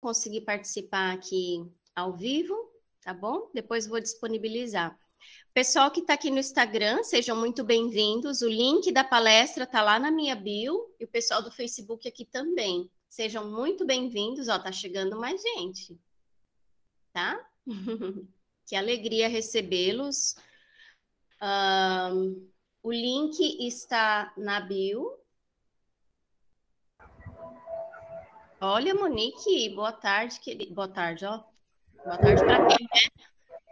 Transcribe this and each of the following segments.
conseguir participar aqui ao vivo, tá bom? Depois vou disponibilizar. Pessoal que está aqui no Instagram, sejam muito bem-vindos. O link da palestra está lá na minha bio e o pessoal do Facebook aqui também. Sejam muito bem-vindos. Ó, tá chegando mais gente, tá? Que alegria recebê-los. O link está na bio. Olha, Monique, boa tarde, querida. Boa tarde, ó. Boa tarde para quem, né?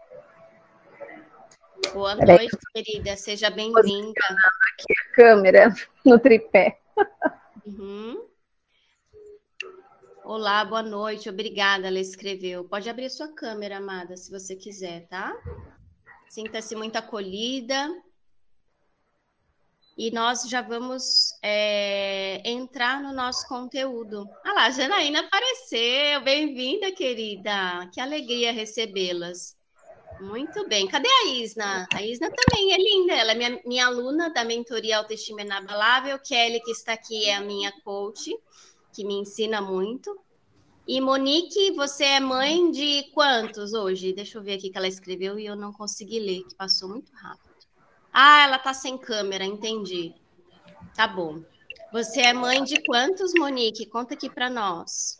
Boa noite, querida. Seja bem-vinda. Aqui a câmera no tripé. Olá, boa noite. Obrigada, ela escreveu. Pode abrir sua câmera, amada, se você quiser, tá? Sinta-se muito acolhida. E nós já vamos entrar no nosso conteúdo. Ah lá, a Janaína apareceu. Bem-vinda, querida. Que alegria recebê-las. Muito bem. Cadê a Isna? A Isna também é linda. Ela é minha aluna da mentoria Autoestima Inabalável. Kelly, que está aqui, é a minha coach, que me ensina muito. E Monique, você é mãe de quantos hoje? Deixa eu ver aqui que ela escreveu e eu não consegui ler, que passou muito rápido. Ah, ela tá sem câmera, entendi. Tá bom. Você é mãe de quantos, Monique? Conta aqui para nós.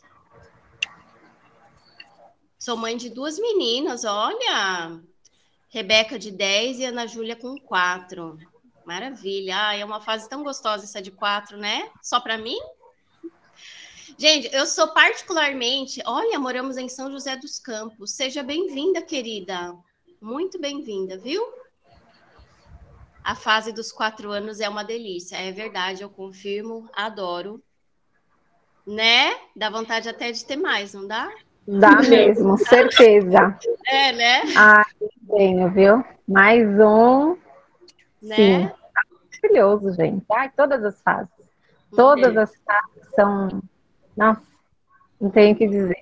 Sou mãe de 2 meninas, olha. Rebeca de 10 e Ana Júlia com 4. Maravilha. Ah, é uma fase tão gostosa essa de 4, né? Só para mim? Gente, eu sou particularmente... Olha, moramos em São José dos Campos. Seja bem-vinda, querida. Muito bem-vinda, viu? A fase dos 4 anos é uma delícia. É verdade, eu confirmo, adoro. Né? Dá vontade até de ter mais, não dá? Dá mesmo, certeza. É, né? Ah, tenho, viu? Mais um. Né? Sim. Maravilhoso, gente. Ai, todas as fases. Todas as fases são... Nossa, não tenho o que dizer.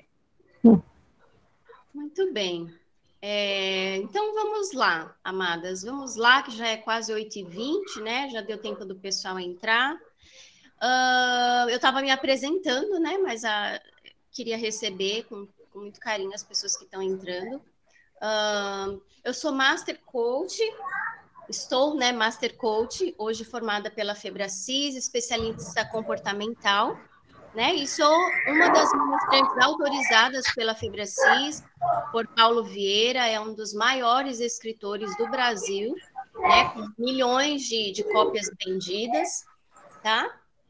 Muito bem. Então, vamos lá, amadas. Vamos lá, que já é quase 8h20, né? Já deu tempo do pessoal entrar. Eu estava me apresentando, né? Mas queria receber com muito carinho as pessoas que estão entrando. Eu sou Master Coach, estou, né, Master Coach, hoje formada pela Febracis, especialista comportamental, né? E sou uma das ministrantes autorizadas pela Febracis, por Paulo Vieira, é um dos maiores escritores do Brasil, né? Com milhões de cópias vendidas, tá?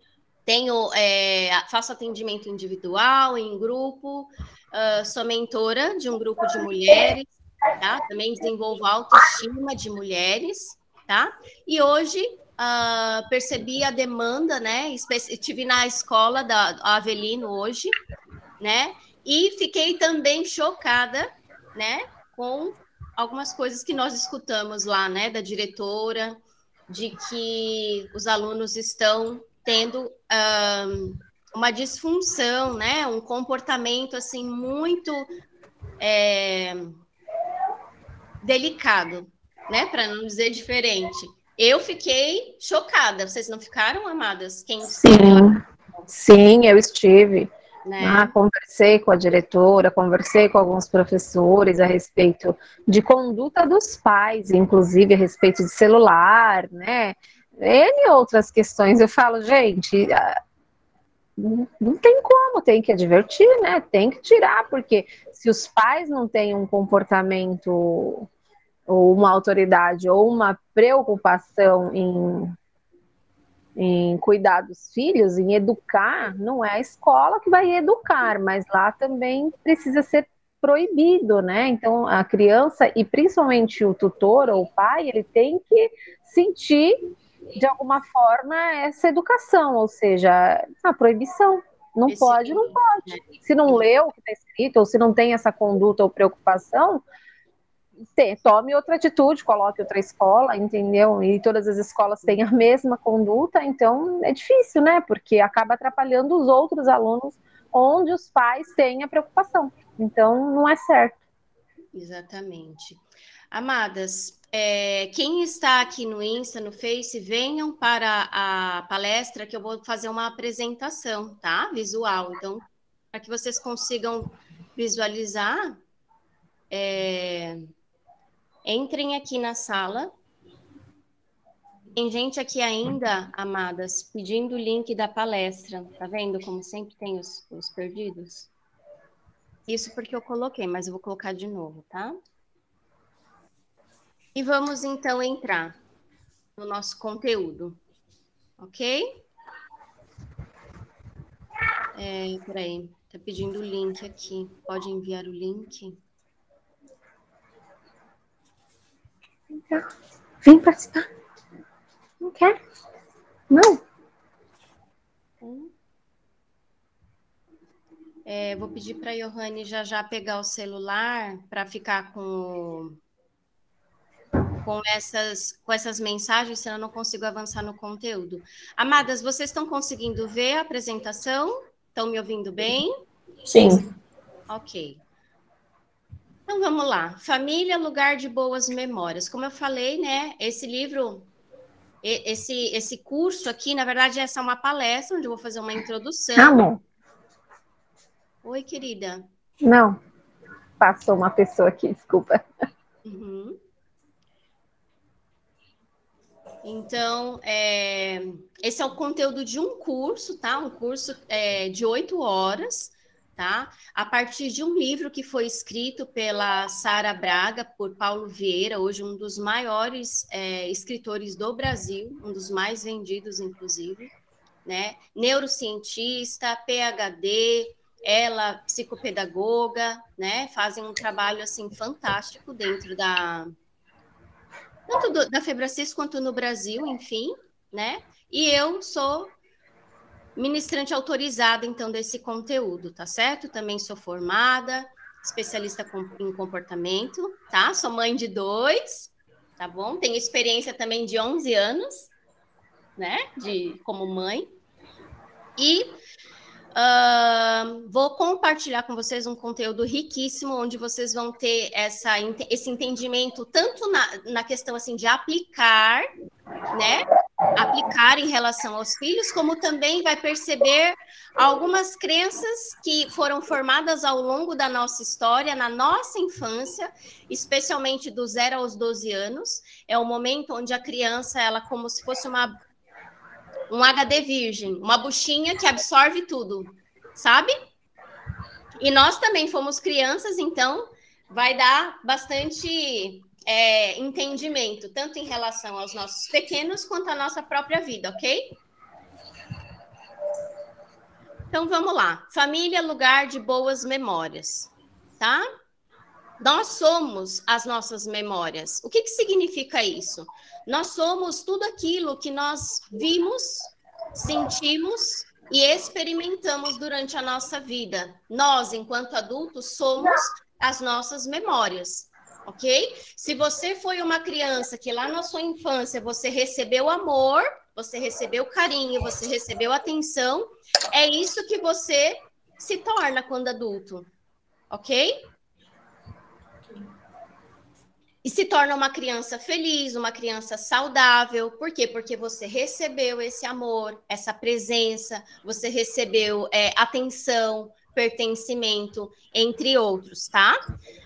Faço atendimento individual, em grupo, sou mentora de um grupo de mulheres, tá? Também desenvolvo autoestima de mulheres, tá? E hoje percebi a demanda, né? Estive na escola da Avelino hoje, né? E fiquei também chocada, né? Com algumas coisas que nós escutamos lá, né? Da diretora, de que os alunos estão tendo uma disfunção, né? Um comportamento assim muito delicado, né? Para não dizer diferente. Eu fiquei chocada. Vocês não ficaram, amadas? Quem esteve lá? Sim, eu estive. Né? Conversei com a diretora, conversei com alguns professores a respeito de conduta dos pais, inclusive a respeito de celular, né? N outras questões. Eu falo, gente, não tem como, tem que advertir, né? Tem que tirar, porque se os pais não têm um comportamento ou uma autoridade ou uma preocupação em cuidar dos filhos, em educar, não é a escola que vai educar, mas lá também precisa ser proibido, né? Então a criança e principalmente o tutor ou o pai, ele tem que sentir de alguma forma essa educação, ou seja, a proibição. Não pode, não pode. Se não leu o que está escrito, ou se não tem essa conduta ou preocupação, tome outra atitude, coloque outra escola, entendeu? E todas as escolas têm a mesma conduta, então é difícil, né? Porque acaba atrapalhando os outros alunos onde os pais têm a preocupação. Então, não é certo. Exatamente. Amadas, quem está aqui no Insta, no Face, venham para a palestra que eu vou fazer uma apresentação, tá? Visual. Então, para que vocês consigam visualizar. Entrem aqui na sala. Tem gente aqui ainda, amadas, pedindo o link da palestra. Tá vendo como sempre tem os perdidos? Isso porque eu coloquei, mas eu vou colocar de novo, tá? E vamos, então, entrar no nosso conteúdo. Ok? Peraí, tá pedindo o link aqui. Pode enviar o link? Vem participar. Não quer? Não. Vou pedir para a Johanne já pegar o celular para ficar com essas mensagens, senão eu não consigo avançar no conteúdo. Amadas, vocês estão conseguindo ver a apresentação? Estão me ouvindo bem? Sim. Ok. Então, vamos lá. Família, lugar de boas memórias. Como eu falei, né, esse livro, esse curso aqui, na verdade, essa é uma palestra, onde eu vou fazer uma introdução. Amor. Oi, querida. Não, passou uma pessoa aqui, desculpa. Uhum. Então, esse é o conteúdo de um curso, tá? Um curso de 8 horas, tá? A partir de um livro que foi escrito pela Sara Braga, por Paulo Vieira, hoje um dos maiores escritores do Brasil, um dos mais vendidos, inclusive, né? Neurocientista, PhD, ela psicopedagoga, né? Fazem um trabalho assim fantástico dentro tanto da Febracis quanto no Brasil, enfim, né? E eu sou ministrante autorizada, então, desse conteúdo, tá certo? Também sou formada, especialista em comportamento, tá? Sou mãe de 2, tá bom? Tenho experiência também de 11 anos, né? Como mãe. E vou compartilhar com vocês um conteúdo riquíssimo, onde vocês vão ter esse entendimento, tanto na questão assim, de aplicar, né? Aplicar em relação aos filhos, como também vai perceber algumas crenças que foram formadas ao longo da nossa história, na nossa infância, especialmente do 0 aos 12 anos. É o momento onde a criança, ela como se fosse um HD virgem, uma buchinha que absorve tudo, sabe? E nós também fomos crianças, então vai dar bastante entendimento, tanto em relação aos nossos pequenos, quanto à nossa própria vida, ok? Então vamos lá. Família, lugar de boas memórias, tá? Nós somos as nossas memórias. O que significa isso? Nós somos tudo aquilo que nós vimos, sentimos e experimentamos durante a nossa vida. Nós, enquanto adultos, somos as nossas memórias, ok? Se você foi uma criança que lá na sua infância você recebeu amor, você recebeu carinho, você recebeu atenção, é isso que você se torna quando adulto, ok? E se torna uma criança feliz, uma criança saudável. Por quê? Porque você recebeu esse amor, essa presença, você recebeu atenção, pertencimento, entre outros, tá?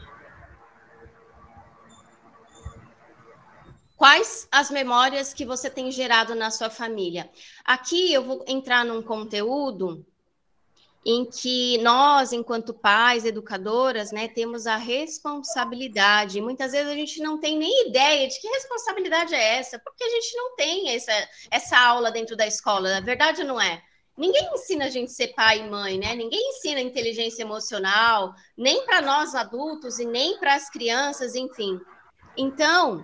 Quais as memórias que você tem gerado na sua família? Aqui eu vou entrar num conteúdo em que nós, enquanto pais, educadoras, né, temos a responsabilidade. Muitas vezes a gente não tem nem ideia de que responsabilidade é essa, porque a gente não tem essa aula dentro da escola, na verdade não é. Ninguém ensina a gente a ser pai e mãe, né? Ninguém ensina inteligência emocional, nem para nós adultos e nem para as crianças, enfim. Então,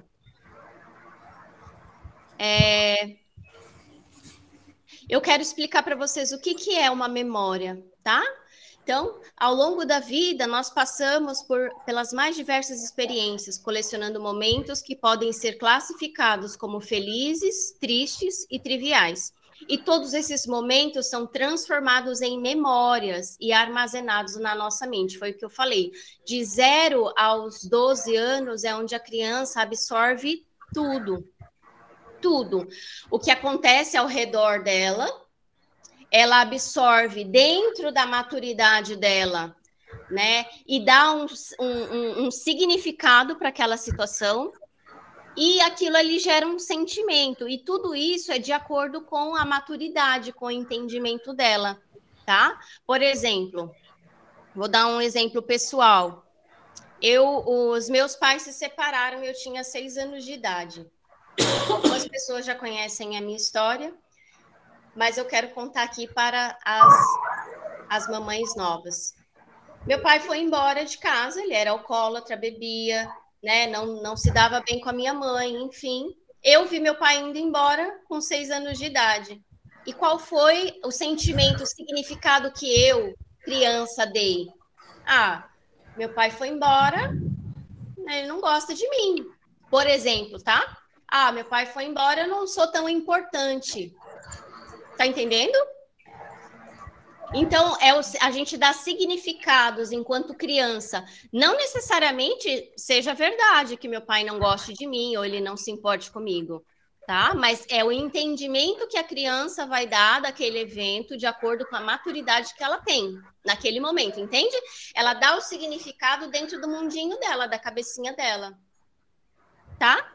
eu quero explicar para vocês o que é uma memória, tá? Então, ao longo da vida, nós passamos pelas mais diversas experiências, colecionando momentos que podem ser classificados como felizes, tristes e triviais. E todos esses momentos são transformados em memórias e armazenados na nossa mente. Foi o que eu falei. De 0 aos 12 anos é onde a criança absorve tudo. Tudo. O que acontece ao redor dela ela absorve dentro da maturidade dela, né? E dá um significado para aquela situação, e aquilo ali gera um sentimento, e tudo isso é de acordo com a maturidade, com o entendimento dela, tá? Por exemplo, vou dar um exemplo pessoal. Os meus pais se separaram, eu tinha 6 anos de idade. Algumas pessoas já conhecem a minha história, mas eu quero contar aqui para as mamães novas. Meu pai foi embora de casa, ele era alcoólatra, bebia, né? Não se dava bem com a minha mãe, enfim. Eu vi meu pai indo embora com 6 anos de idade. E qual foi o sentimento, o significado que eu, criança, dei? Ah, meu pai foi embora, ele não gosta de mim. Por exemplo, tá? Ah, meu pai foi embora, eu não sou tão importante. Tá entendendo? Então, a gente dá significados enquanto criança. Não necessariamente seja verdade que meu pai não goste de mim ou ele não se importe comigo, tá? Mas é o entendimento que a criança vai dar daquele evento de acordo com a maturidade que ela tem naquele momento, entende? Ela dá o significado dentro do mundinho dela, da cabecinha dela, tá?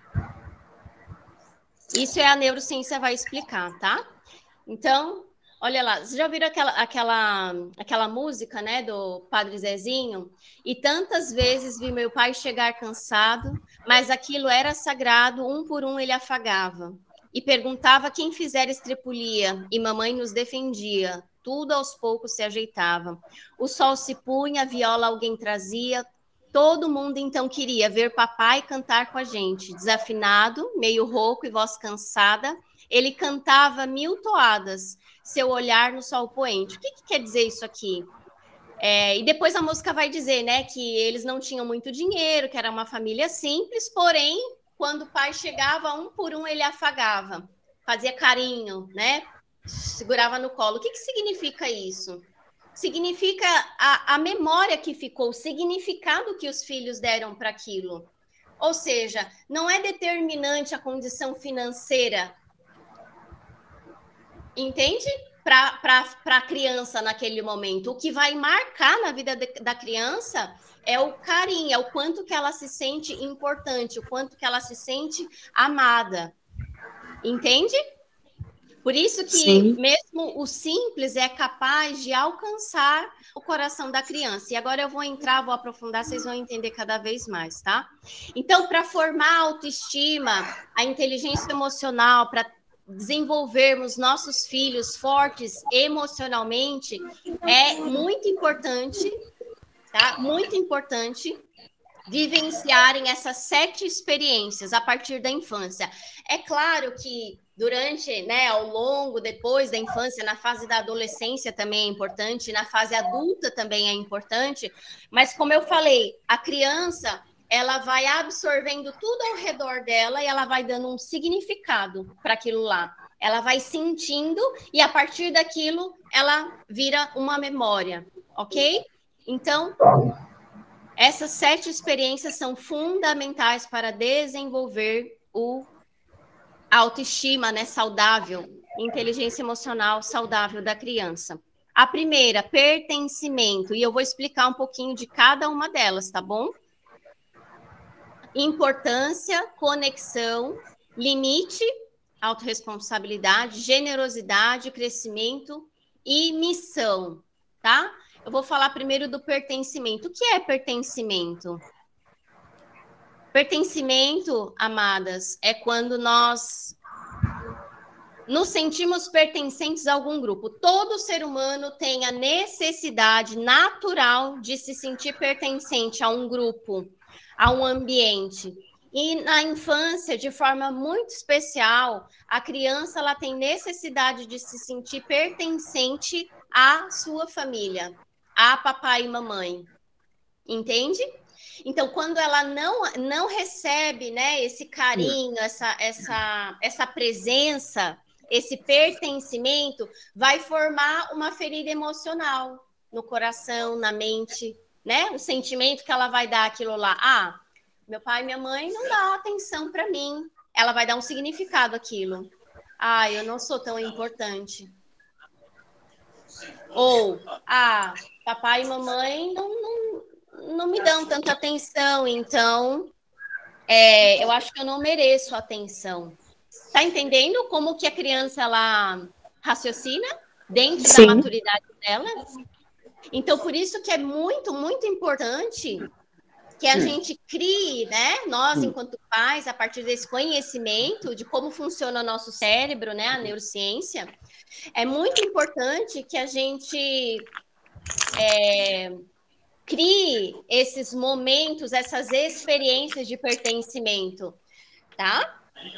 Isso é a neurociência vai explicar, tá? Então, olha lá, vocês já viram aquela música, né, do Padre Zezinho? E tantas vezes vi meu pai chegar cansado, mas aquilo era sagrado, um por um ele afagava. E perguntava quem fizera estrepulia, e mamãe nos defendia. Tudo aos poucos se ajeitava. O sol se punha, a viola alguém trazia. Todo mundo então queria ver papai cantar com a gente. Desafinado, meio rouco e voz cansada, ele cantava 1000 toadas, seu olhar no sol poente. O que quer dizer isso aqui? E depois a música vai dizer, né, que eles não tinham muito dinheiro, que era uma família simples, porém, quando o pai chegava, um por um ele afagava, fazia carinho, né, segurava no colo. O que significa isso? Significa a memória que ficou, o significado que os filhos deram para aquilo. Ou seja, não é determinante a condição financeira, entende? Para a criança naquele momento. O que vai marcar na vida da criança é o carinho, é o quanto que ela se sente importante, o quanto que ela se sente amada. Entende? Por isso que Sim. Mesmo o simples é capaz de alcançar o coração da criança. E agora eu vou entrar, vou aprofundar, vocês vão entender cada vez mais, tá? Então, para formar a autoestima, a inteligência emocional, para desenvolvermos nossos filhos fortes emocionalmente, é muito importante, tá? Muito importante vivenciarem essas 7 experiências a partir da infância. É claro que durante, né, ao longo, depois da infância, na fase da adolescência também é importante, na fase adulta também é importante, mas como eu falei, a criança, ela vai absorvendo tudo ao redor dela e ela vai dando um significado para aquilo lá. Ela vai sentindo e a partir daquilo ela vira uma memória, ok? Então, essas 7 experiências são fundamentais para desenvolver a autoestima, né, saudável, inteligência emocional saudável da criança. A primeira, pertencimento, e eu vou explicar um pouquinho de cada uma delas, tá bom? Importância, conexão, limite, autorresponsabilidade, generosidade, crescimento e missão, tá? Eu vou falar primeiro do pertencimento. O que é pertencimento? Pertencimento, amadas, é quando nós nos sentimos pertencentes a algum grupo. Todo ser humano tem a necessidade natural de se sentir pertencente a um grupo, a um ambiente. E na infância, de forma muito especial, a criança ela tem necessidade de se sentir pertencente à sua família, a papai e mamãe. Entende? Então, quando ela não recebe, né, esse carinho, essa presença, esse pertencimento, vai formar uma ferida emocional no coração, na mente, né? O sentimento que ela vai dar aquilo lá. Ah, meu pai e minha mãe não dão atenção para mim. Ela vai dar um significado àquilo. Ah, eu não sou tão importante. Ou, papai e mamãe não me dão tanta atenção, então eu acho que eu não mereço atenção. Tá entendendo como que a criança ela raciocina dentro da maturidade dela? Então, por isso que é muito, muito importante que a gente crie, né? Nós, enquanto pais, a partir desse conhecimento de como funciona o nosso cérebro, né? A neurociência, é muito importante que a gente crie esses momentos, essas experiências de pertencimento, tá?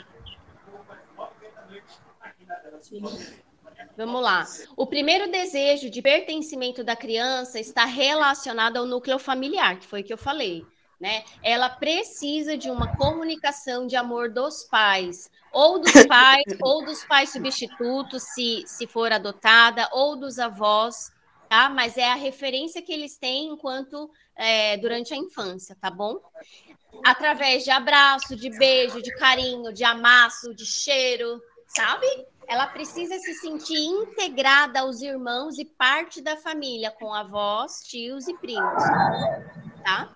Vamos lá. O primeiro desejo de pertencimento da criança está relacionado ao núcleo familiar, que foi o que eu falei, né? Ela precisa de uma comunicação de amor dos pais, ou dos pais substitutos, se for adotada, ou dos avós, tá? Mas é a referência que eles têm enquanto durante a infância, tá bom? Através de abraço, de beijo, de carinho, de amasso, de cheiro, sabe? Ela precisa se sentir integrada aos irmãos e parte da família, com avós, tios e primos, tá?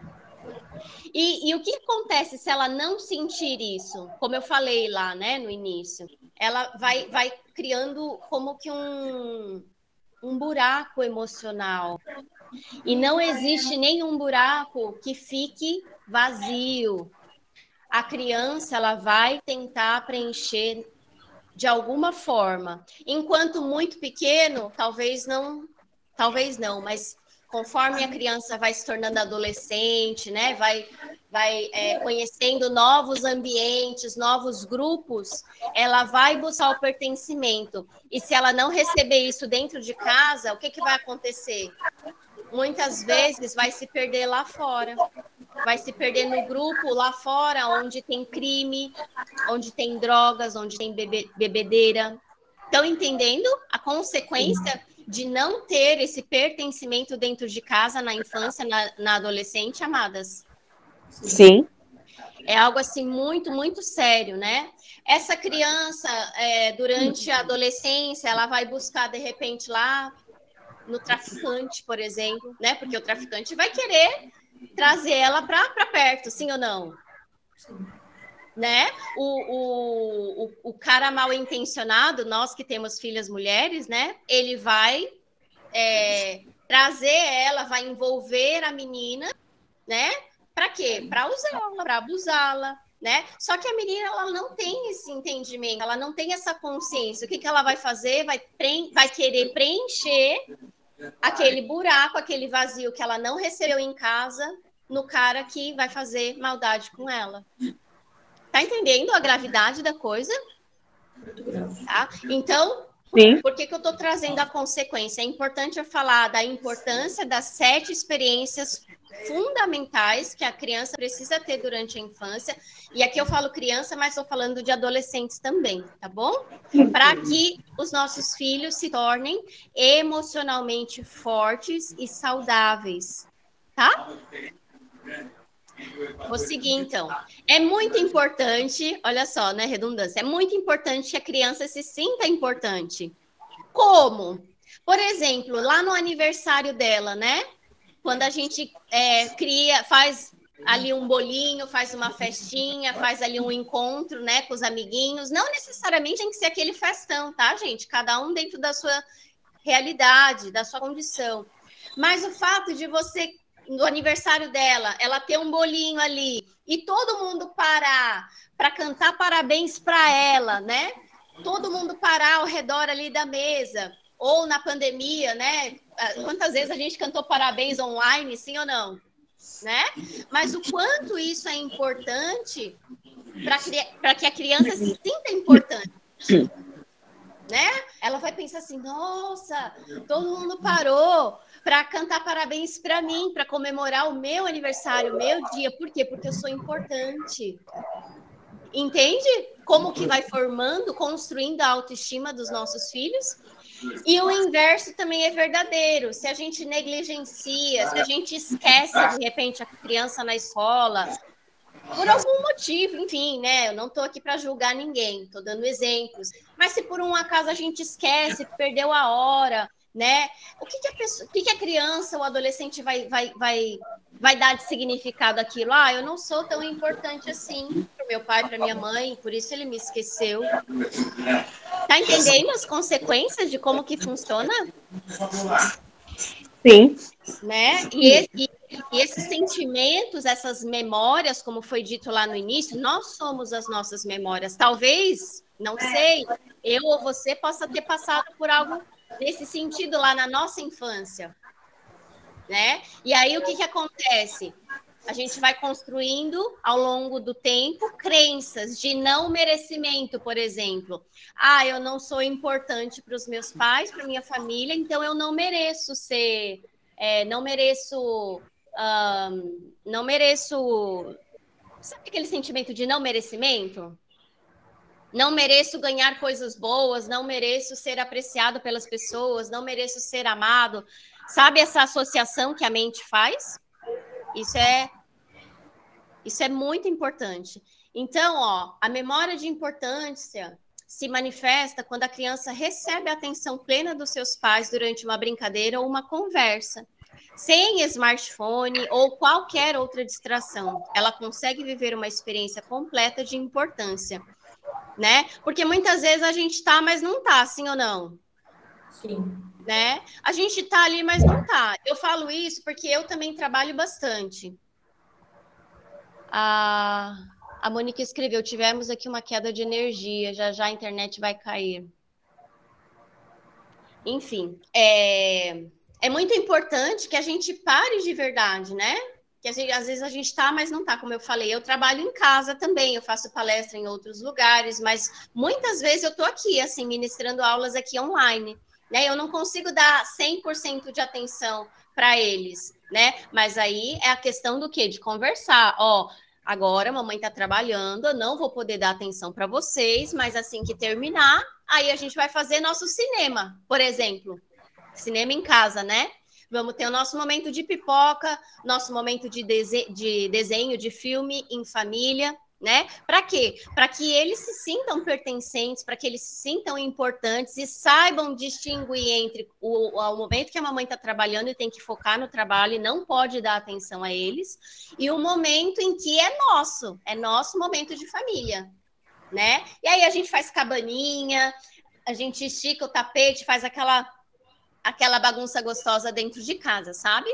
E o que acontece se ela não sentir isso? Como eu falei lá, né, no início, ela vai criando como que um buraco emocional. E não existe nenhum buraco que fique vazio. A criança ela vai tentar preencher de alguma forma. Enquanto muito pequeno, talvez não, mas conforme a criança vai se tornando adolescente, né, vai conhecendo novos ambientes, novos grupos, ela vai buscar o pertencimento. E se ela não receber isso dentro de casa, o que vai acontecer? Muitas vezes vai se perder lá fora. Vai se perder no grupo lá fora, onde tem crime, onde tem drogas, onde tem bebedeira. Estão entendendo a consequência de não ter esse pertencimento dentro de casa, na infância, na adolescente, amadas? Sim. É algo assim muito, muito sério, né? Essa criança, durante a adolescência, ela vai buscar, de repente, lá no traficante, por exemplo, né? Porque o traficante vai querer trazer ela para perto, sim ou não? Né? O cara mal intencionado, nós que temos filhas mulheres, né? Ele vai trazer ela, vai envolver a menina, né? Para quê? Para usá-la, para abusá-la, né? Só que a menina ela não tem esse entendimento, ela não tem essa consciência. O que ela vai fazer? Vai querer preencher aquele buraco, aquele vazio que ela não recebeu em casa no cara que vai fazer maldade com ela. Tá entendendo a gravidade da coisa? Tá? Então, por que eu estou trazendo a consequência? É importante eu falar da importância das 7 experiências fundamentais que a criança precisa ter durante a infância. E aqui eu falo criança, mas estou falando de adolescentes também, tá bom? Para que os nossos filhos se tornem emocionalmente fortes e saudáveis, tá? Vou seguir, então. É muito importante, olha só, né, redundância, é muito importante que a criança se sinta importante. Como? Por exemplo, lá no aniversário dela, né? Quando a gente faz ali um bolinho, faz uma festinha, faz ali um encontro, né, com os amiguinhos. Não necessariamente tem que ser aquele festão, tá, gente? Cada um dentro da sua realidade, da sua condição. Mas o fato de você, no aniversário dela, ela ter um bolinho ali e todo mundo parar para cantar parabéns para ela, né? Todo mundo parar ao redor ali da mesa. Ou na pandemia, né? Quantas vezes a gente cantou parabéns online, sim ou não? Né? Mas o quanto isso é importante para que a criança se sinta importante. Né? Ela vai pensar assim, nossa, todo mundo parou para cantar parabéns para mim, para comemorar o meu aniversário, o meu dia. Por quê? Porque eu sou importante. Entende? Como que vai formando, construindo a autoestima dos nossos filhos? E o inverso também é verdadeiro. Se a gente negligencia, se a gente esquece, de repente, a criança na escola, por algum motivo, enfim, né? Eu não estou aqui para julgar ninguém, estou dando exemplos. Mas se por um acaso a gente esquece, perdeu a hora, né? O que a pessoa, o que a criança, o adolescente vai dar de significado àquilo? Ah, eu não sou tão importante assim para o meu pai, para minha mãe, por isso ele me esqueceu. Tá entendendo as consequências de como que funciona? Sim. Né? E esses sentimentos, essas memórias, como foi dito lá no início, nós somos as nossas memórias. Talvez, não sei, eu ou você possa ter passado por algo nesse sentido lá na nossa infância, né? E aí o que acontece? A gente vai construindo ao longo do tempo crenças de não merecimento, por exemplo. Ah, eu não sou importante para os meus pais, para minha família, então eu não mereço ser, não mereço, não mereço. Sabe aquele sentimento de não merecimento? Não mereço ganhar coisas boas, não mereço ser apreciado pelas pessoas, não mereço ser amado. Sabe essa associação que a mente faz? Isso é muito importante. Então, ó, a memória de importância se manifesta quando a criança recebe a atenção plena dos seus pais durante uma brincadeira ou uma conversa. Sem smartphone ou qualquer outra distração, ela consegue viver uma experiência completa de importância, né? Porque muitas vezes a gente tá, mas não tá, sim ou não? Sim. Né? A gente tá ali, mas não tá. Eu falo isso porque eu também trabalho bastante. A Monique escreveu: tivemos aqui uma queda de energia, já já a internet vai cair. Enfim, é muito importante que a gente pare de verdade, né? Que às vezes a gente está, mas não está, como eu falei. Eu trabalho em casa também, eu faço palestra em outros lugares, mas muitas vezes eu estou aqui, assim, ministrando aulas aqui online, né? Eu não consigo dar 100% de atenção para eles, né? Mas aí é a questão do quê? De conversar. Ó, agora a mamãe está trabalhando, eu não vou poder dar atenção para vocês, mas assim que terminar, aí a gente vai fazer nosso cinema, por exemplo. Cinema em casa, né? Vamos ter o nosso momento de pipoca, nosso momento de desenho, de filme em família, né? Para quê? Para que eles se sintam pertencentes, para que eles se sintam importantes e saibam distinguir entre o momento que a mamãe está trabalhando e tem que focar no trabalho e não pode dar atenção a eles, e o momento em que é nosso momento de família, né? E aí a gente faz cabaninha, a gente estica o tapete, faz aquela bagunça gostosa dentro de casa, sabe?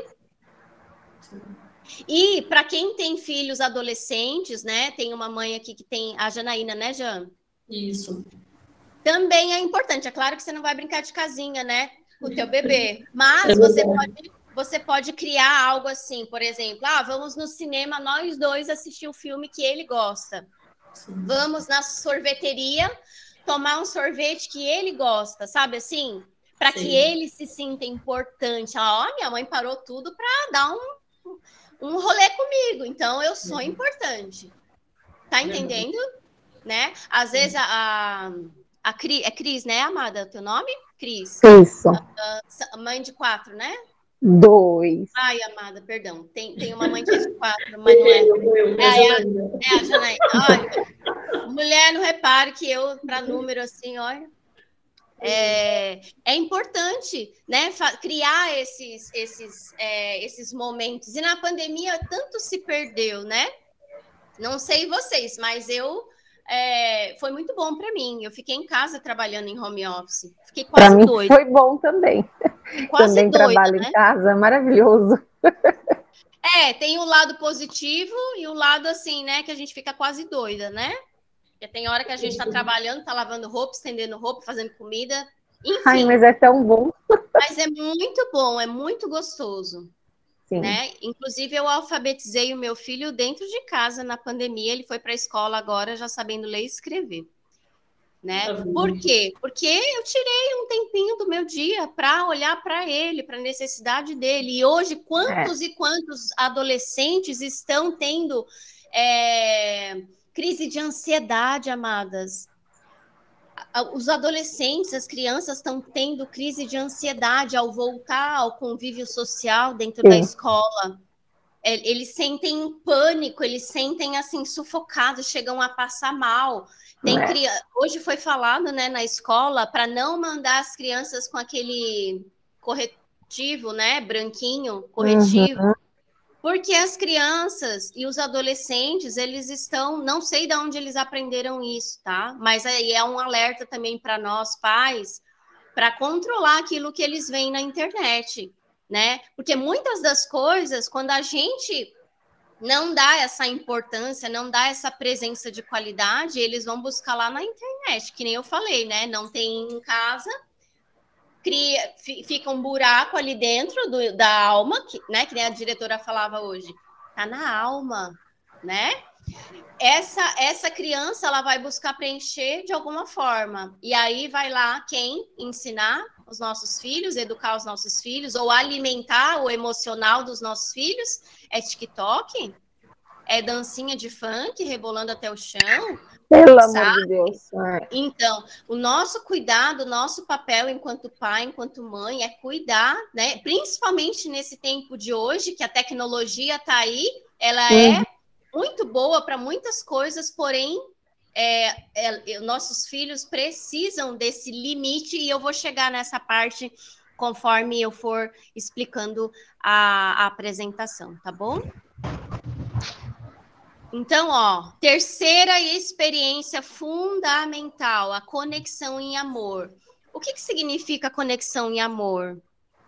E para quem tem filhos adolescentes, né? Tem uma mãe aqui que tem a Janaína, né, Jan? Isso. Também é importante. É claro que você não vai brincar de casinha, né? Com o teu bebê. Mas você pode criar algo assim, por exemplo, vamos no cinema nós dois assistir o filme que ele gosta. Sim. Vamos na sorveteria tomar um sorvete que ele gosta, sabe assim? Para que ele se sinta importante. Minha mãe parou tudo para dar um rolê comigo, então eu sou importante. Tá entendendo? Né? Às vezes a Cris, né, amada? Teu nome? Cris. Isso. Mãe de 4, né? 2. Ai, amada, perdão. Tem uma mãe que é de 4, mas não é. É a Janaína. Olha, mulher, não repare que eu, para número assim, olha. É importante, né, criar esses momentos. E na pandemia tanto se perdeu, né? Não sei vocês, mas foi muito bom para mim. Eu fiquei em casa trabalhando em home office. Fiquei quase pra mim doida. Foi bom também. Quase também doida, trabalho, né? Em casa, maravilhoso. Tem o lado positivo e o lado assim, né, que a gente fica quase doida, né? Porque tem hora que a gente está trabalhando, está lavando roupa, estendendo roupa, fazendo comida. Enfim, ai, mas é tão bom. Mas é muito bom, é muito gostoso. Sim. Né? Inclusive, eu alfabetizei o meu filho dentro de casa na pandemia. Ele foi para a escola agora já sabendo ler e escrever. Né? Por quê? Porque eu tirei um tempinho do meu dia para olhar para ele, para a necessidade dele. E hoje, quantos e quantos adolescentes estão tendo crise de ansiedade, amadas? Os adolescentes, as crianças estão tendo crise de ansiedade ao voltar ao convívio social dentro da escola. Eles sentem pânico, eles sentem assim sufocados, chegam a passar mal. Hoje foi falado, né, na escola para não mandar as crianças com aquele corretivo, né? Branquinho, corretivo. Uhum. Porque as crianças e os adolescentes, eles estão, não sei de onde eles aprenderam isso, tá? Mas aí é um alerta também para nós, pais, para controlar aquilo que eles veem na internet, né? Porque muitas das coisas, quando a gente não dá essa importância, não dá essa presença de qualidade, eles vão buscar lá na internet, que nem eu falei, né? Não tem em casa, fica um buraco ali dentro da alma, né? Que nem a diretora falava hoje, tá na alma, né? Essa criança, ela vai buscar preencher de alguma forma. E aí vai lá quem ensinar os nossos filhos, educar os nossos filhos, ou alimentar o emocional dos nossos filhos. É TikTok? É dancinha de funk, rebolando até o chão? Pelo sabe? amor de Deus. Então, o nosso cuidado, o nosso papel enquanto pai, enquanto mãe, é cuidar, né? Principalmente nesse tempo de hoje, que a tecnologia está aí, ela é muito boa para muitas coisas, porém, nossos filhos precisam desse limite, e eu vou chegar nessa parte conforme eu for explicando a apresentação, tá bom? Então, ó, terceira experiência fundamental, a conexão em amor. O que significa conexão em amor?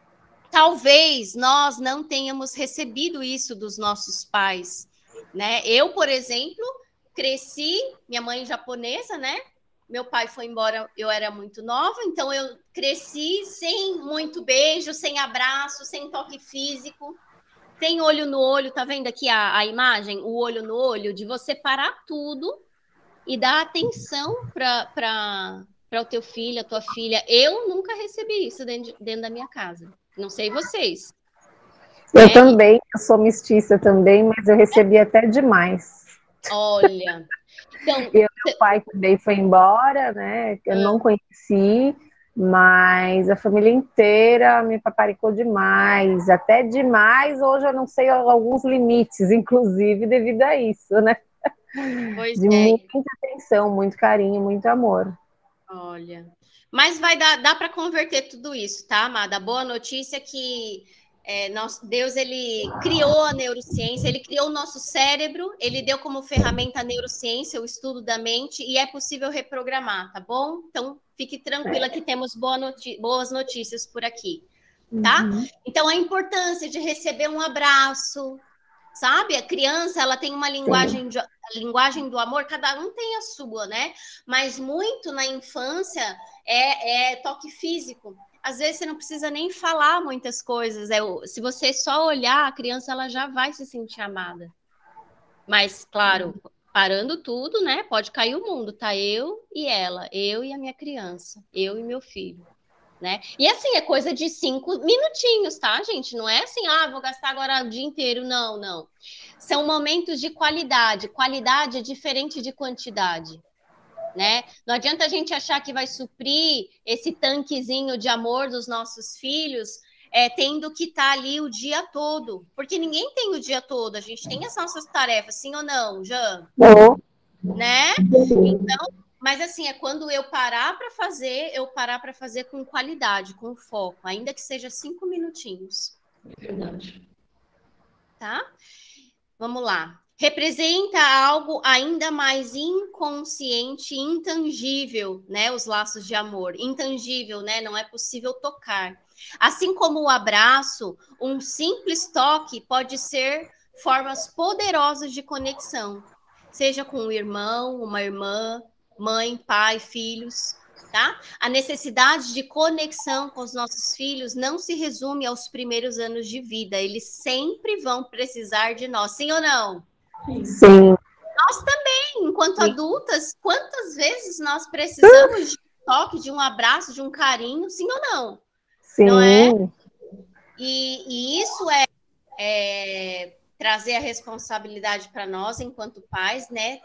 Talvez nós não tenhamos recebido isso dos nossos pais, né? Eu, por exemplo, cresci, minha mãe japonesa, né? Meu pai foi embora, eu era muito nova, então eu cresci sem muito beijo, sem abraço, sem toque físico. Tem olho no olho, tá vendo aqui a imagem? O olho no olho, de você parar tudo e dar atenção para o teu filho, a tua filha. Eu nunca recebi isso dentro da minha casa. Não sei vocês. Eu também, eu sou mestiça também, mas eu recebi até demais. Olha. Então, meu pai também foi embora, né? Eu não conheci, mas a família inteira me paparicou demais, até demais. Hoje eu não sei alguns limites, inclusive devido a isso, né? Pois de muita atenção, muito carinho, muito amor. Olha, mas vai dá para converter tudo isso, tá, amada? A boa notícia é que Deus, ele criou a neurociência, ele criou o nosso cérebro, ele deu como ferramenta a neurociência, o estudo da mente, e é possível reprogramar, tá bom? Então, fique tranquila que temos boas notícias por aqui, tá? Então, a importância de receber um abraço, sabe? A criança, ela tem uma linguagem, a linguagem do amor, cada um tem a sua, né? Mas muito na infância é toque físico. Às vezes você não precisa nem falar muitas coisas. Se você só olhar, a criança ela já vai se sentir amada. Mas, claro, parando tudo, né? Pode cair o mundo, tá? Eu e ela, eu e a minha criança, eu e meu filho. Né? E assim, é coisa de 5 minutinhos, tá, gente? Não é assim, vou gastar agora o dia inteiro. Não, não. São momentos de qualidade. Qualidade é diferente de quantidade, né? Não adianta a gente achar que vai suprir esse tanquezinho de amor dos nossos filhos tendo que estar ali o dia todo. Porque ninguém tem o dia todo. A gente tem as nossas tarefas, sim ou não, Jean? Né? Então, mas assim, é quando eu parar para fazer com qualidade, com foco, ainda que seja 5 minutinhos. Verdade. Tá? Vamos lá. Representa algo ainda mais inconsciente, intangível, né? Os laços de amor. Intangível, né? Não é possível tocar. Assim como o abraço, um simples toque pode ser formas poderosas de conexão. Seja com um irmão, uma irmã, mãe, pai, filhos, tá? A necessidade de conexão com os nossos filhos não se resume aos primeiros anos de vida. Eles sempre vão precisar de nós, sim ou não? Sim. Nós também, enquanto adultas, quantas vezes nós precisamos de um toque, de um abraço, de um carinho, sim ou não? Sim. Não é? E isso é trazer a responsabilidade para nós, enquanto pais, né?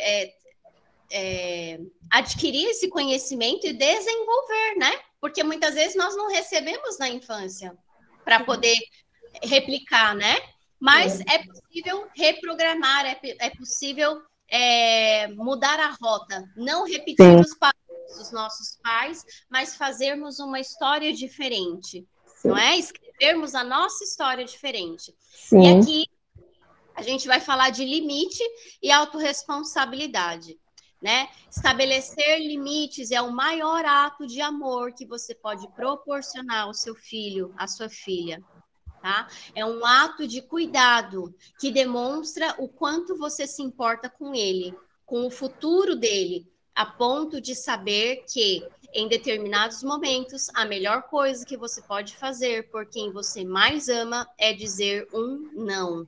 Adquirir esse conhecimento e desenvolver, né? Porque muitas vezes nós não recebemos na infância para poder replicar, né? Mas é possível reprogramar, é possível mudar a rota, não repetir os padrões dos nossos pais, mas fazermos uma história diferente. não é? Escrevermos a nossa história diferente. Sim. E aqui a gente vai falar de limite e autorresponsabilidade, né? Estabelecer limites é o maior ato de amor que você pode proporcionar ao seu filho, à sua filha, tá? É um ato de cuidado que demonstra o quanto você se importa com ele, com o futuro dele, a ponto de saber que, em determinados momentos, a melhor coisa que você pode fazer por quem você mais ama é dizer um não.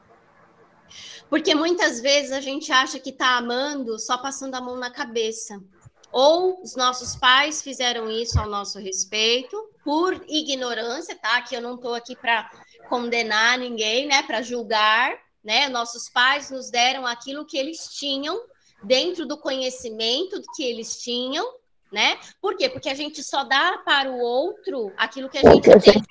Porque muitas vezes a gente acha que está amando só passando a mão na cabeça. Ou os nossos pais fizeram isso ao nosso respeito, por ignorância, tá? Que eu não estou aqui para condenar ninguém, né? Para julgar, né? Nossos pais nos deram aquilo que eles tinham, dentro do conhecimento que eles tinham, né? Por quê? Porque a gente só dá para o outro aquilo que a gente tem.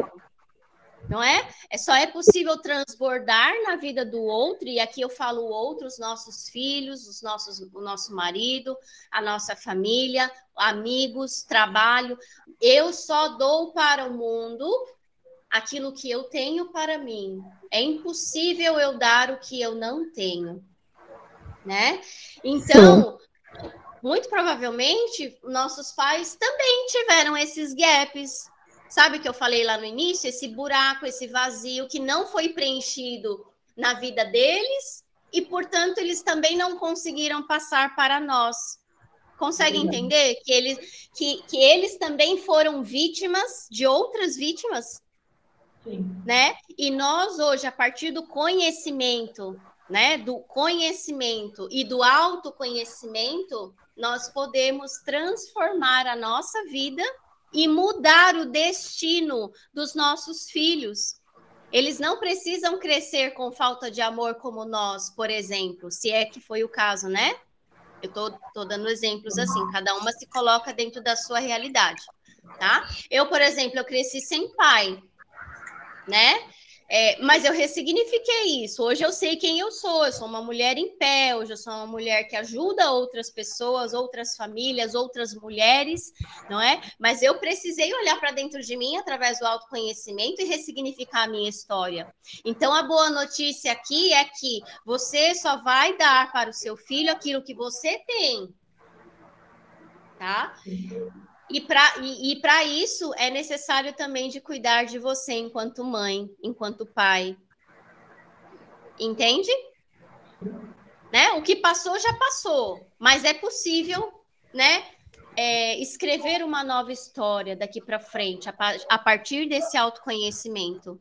Não é? Só é possível transbordar na vida do outro, e aqui eu falo o outro, os nossos filhos, o nosso marido, a nossa família, amigos, trabalho. Eu só dou para o mundo aquilo que eu tenho para mim. É impossível eu dar o que eu não tenho, né? Então, muito provavelmente, nossos pais também tiveram esses gaps. Sabe o que eu falei lá no início? Esse buraco, esse vazio que não foi preenchido na vida deles e, portanto, eles também não conseguiram passar para nós. Consegue entender que eles também foram vítimas de outras vítimas? Sim. Né? E nós hoje, a partir do conhecimento, né, do conhecimento e do autoconhecimento, nós podemos transformar a nossa vida e mudar o destino dos nossos filhos. Eles não precisam crescer com falta de amor como nós, por exemplo, se é que foi o caso, né? Eu tô dando exemplos assim, cada uma se coloca dentro da sua realidade, tá? Eu, por exemplo, eu cresci sem pai, né? Mas eu ressignifiquei isso. Hoje eu sei quem eu sou uma mulher em pé, hoje eu sou uma mulher que ajuda outras pessoas, outras famílias, outras mulheres, não é? Mas eu precisei olhar para dentro de mim através do autoconhecimento e ressignificar a minha história. Então, a boa notícia aqui é que você só vai dar para o seu filho aquilo que você tem, tá? E para isso é necessário também de cuidar de você enquanto mãe, enquanto pai. Entende? Né? O que passou já passou, mas é possível, né, escrever uma nova história daqui para frente, a partir desse autoconhecimento.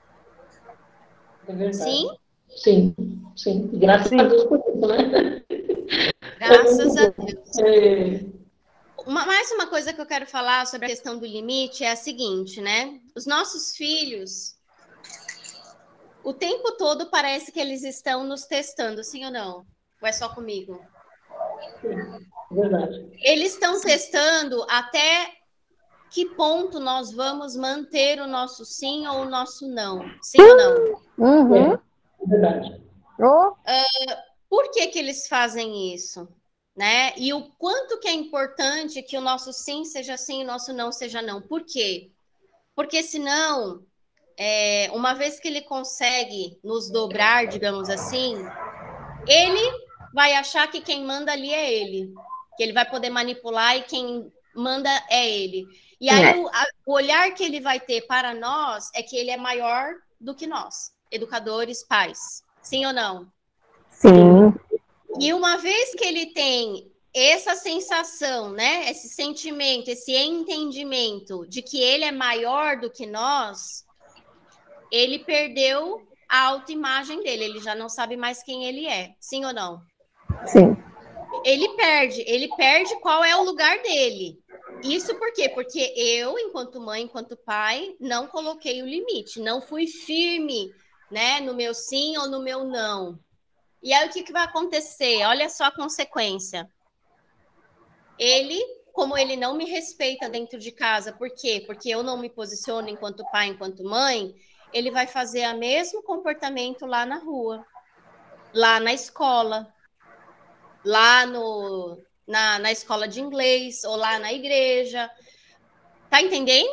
É verdade. Sim? Sim, sim. Graças a Deus por isso, né? Graças a Deus. Mais uma coisa que eu quero falar sobre a questão do limite é a seguinte, né? Os nossos filhos, o tempo todo parece que eles estão nos testando, sim ou não? Ou é só comigo? Sim, verdade. Eles estão testando até que ponto nós vamos manter o nosso sim ou o nosso não. Sim ou não? Uhum. É verdade. Por que eles fazem isso? Né? E o quanto que é importante que o nosso sim seja sim e o nosso não seja não. Por quê? Porque senão, uma vez que ele consegue nos dobrar, digamos assim, ele vai achar que quem manda ali é ele. Que ele vai poder manipular e quem manda é ele. E aí o olhar que ele vai ter para nós é que ele é maior do que nós, educadores, pais. Sim ou não? Sim. E uma vez que ele tem essa sensação, né, esse sentimento, esse entendimento de que ele é maior do que nós, ele perdeu a autoimagem dele, ele já não sabe mais quem ele é. Sim ou não? Sim. Ele perde qual é o lugar dele. Isso por quê? Porque eu, enquanto mãe, enquanto pai, não coloquei o limite, não fui firme, né, no meu sim ou no meu não. E aí o que vai acontecer? Olha só a consequência. Ele, como ele não me respeita dentro de casa, por quê? Porque eu não me posiciono enquanto pai, enquanto mãe, ele vai fazer o mesmo comportamento lá na rua, lá na escola, lá na escola de inglês ou lá na igreja. Tá entendendo?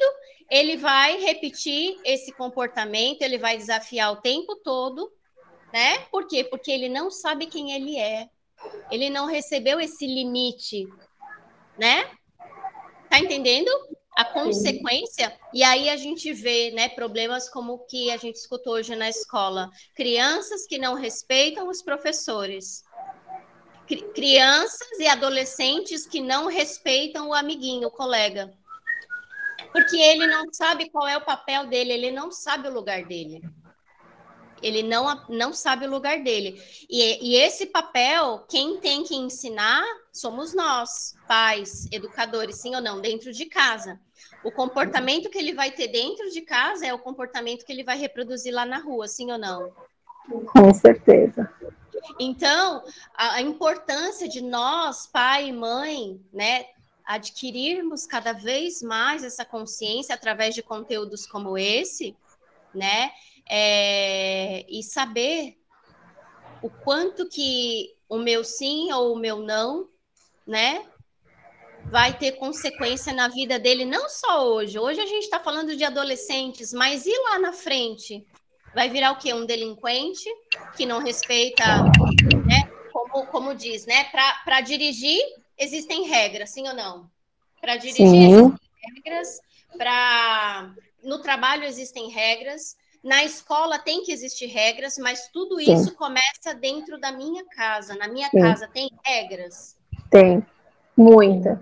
ele vai repetir esse comportamento, ele vai desafiar o tempo todo, né? Por quê? Porque ele não sabe quem ele é. Ele não recebeu esse limite, né? Tá entendendo? A consequência, e aí a gente vê, né, problemas como o que a gente escutou hoje na escola. Crianças que não respeitam os professores. Crianças e adolescentes que não respeitam o amiguinho, o colega. Porque ele não sabe qual é o papel dele, ele não sabe o lugar dele. Ele não sabe o lugar dele. E esse papel, quem tem que ensinar somos nós, pais, educadores, sim ou não, dentro de casa. O comportamento que ele vai ter dentro de casa é o comportamento que ele vai reproduzir lá na rua, sim ou não? Com certeza. Então, a importância de nós, pai e mãe, né, adquirirmos cada vez mais essa consciência através de conteúdos como esse, né, e saber o quanto que o meu sim ou o meu não, né, vai ter consequência na vida dele, não só hoje. Hoje a gente está falando de adolescentes, mas e lá na frente? Vai virar o quê? Um delinquente que não respeita, né? Como diz, né? Para dirigir, existem regras, sim ou não? Para dirigir, existem regras. No trabalho, existem regras. Na escola, tem que existir regras, mas tudo isso começa dentro da minha casa. Na minha casa, tem regras? Tem, muitas.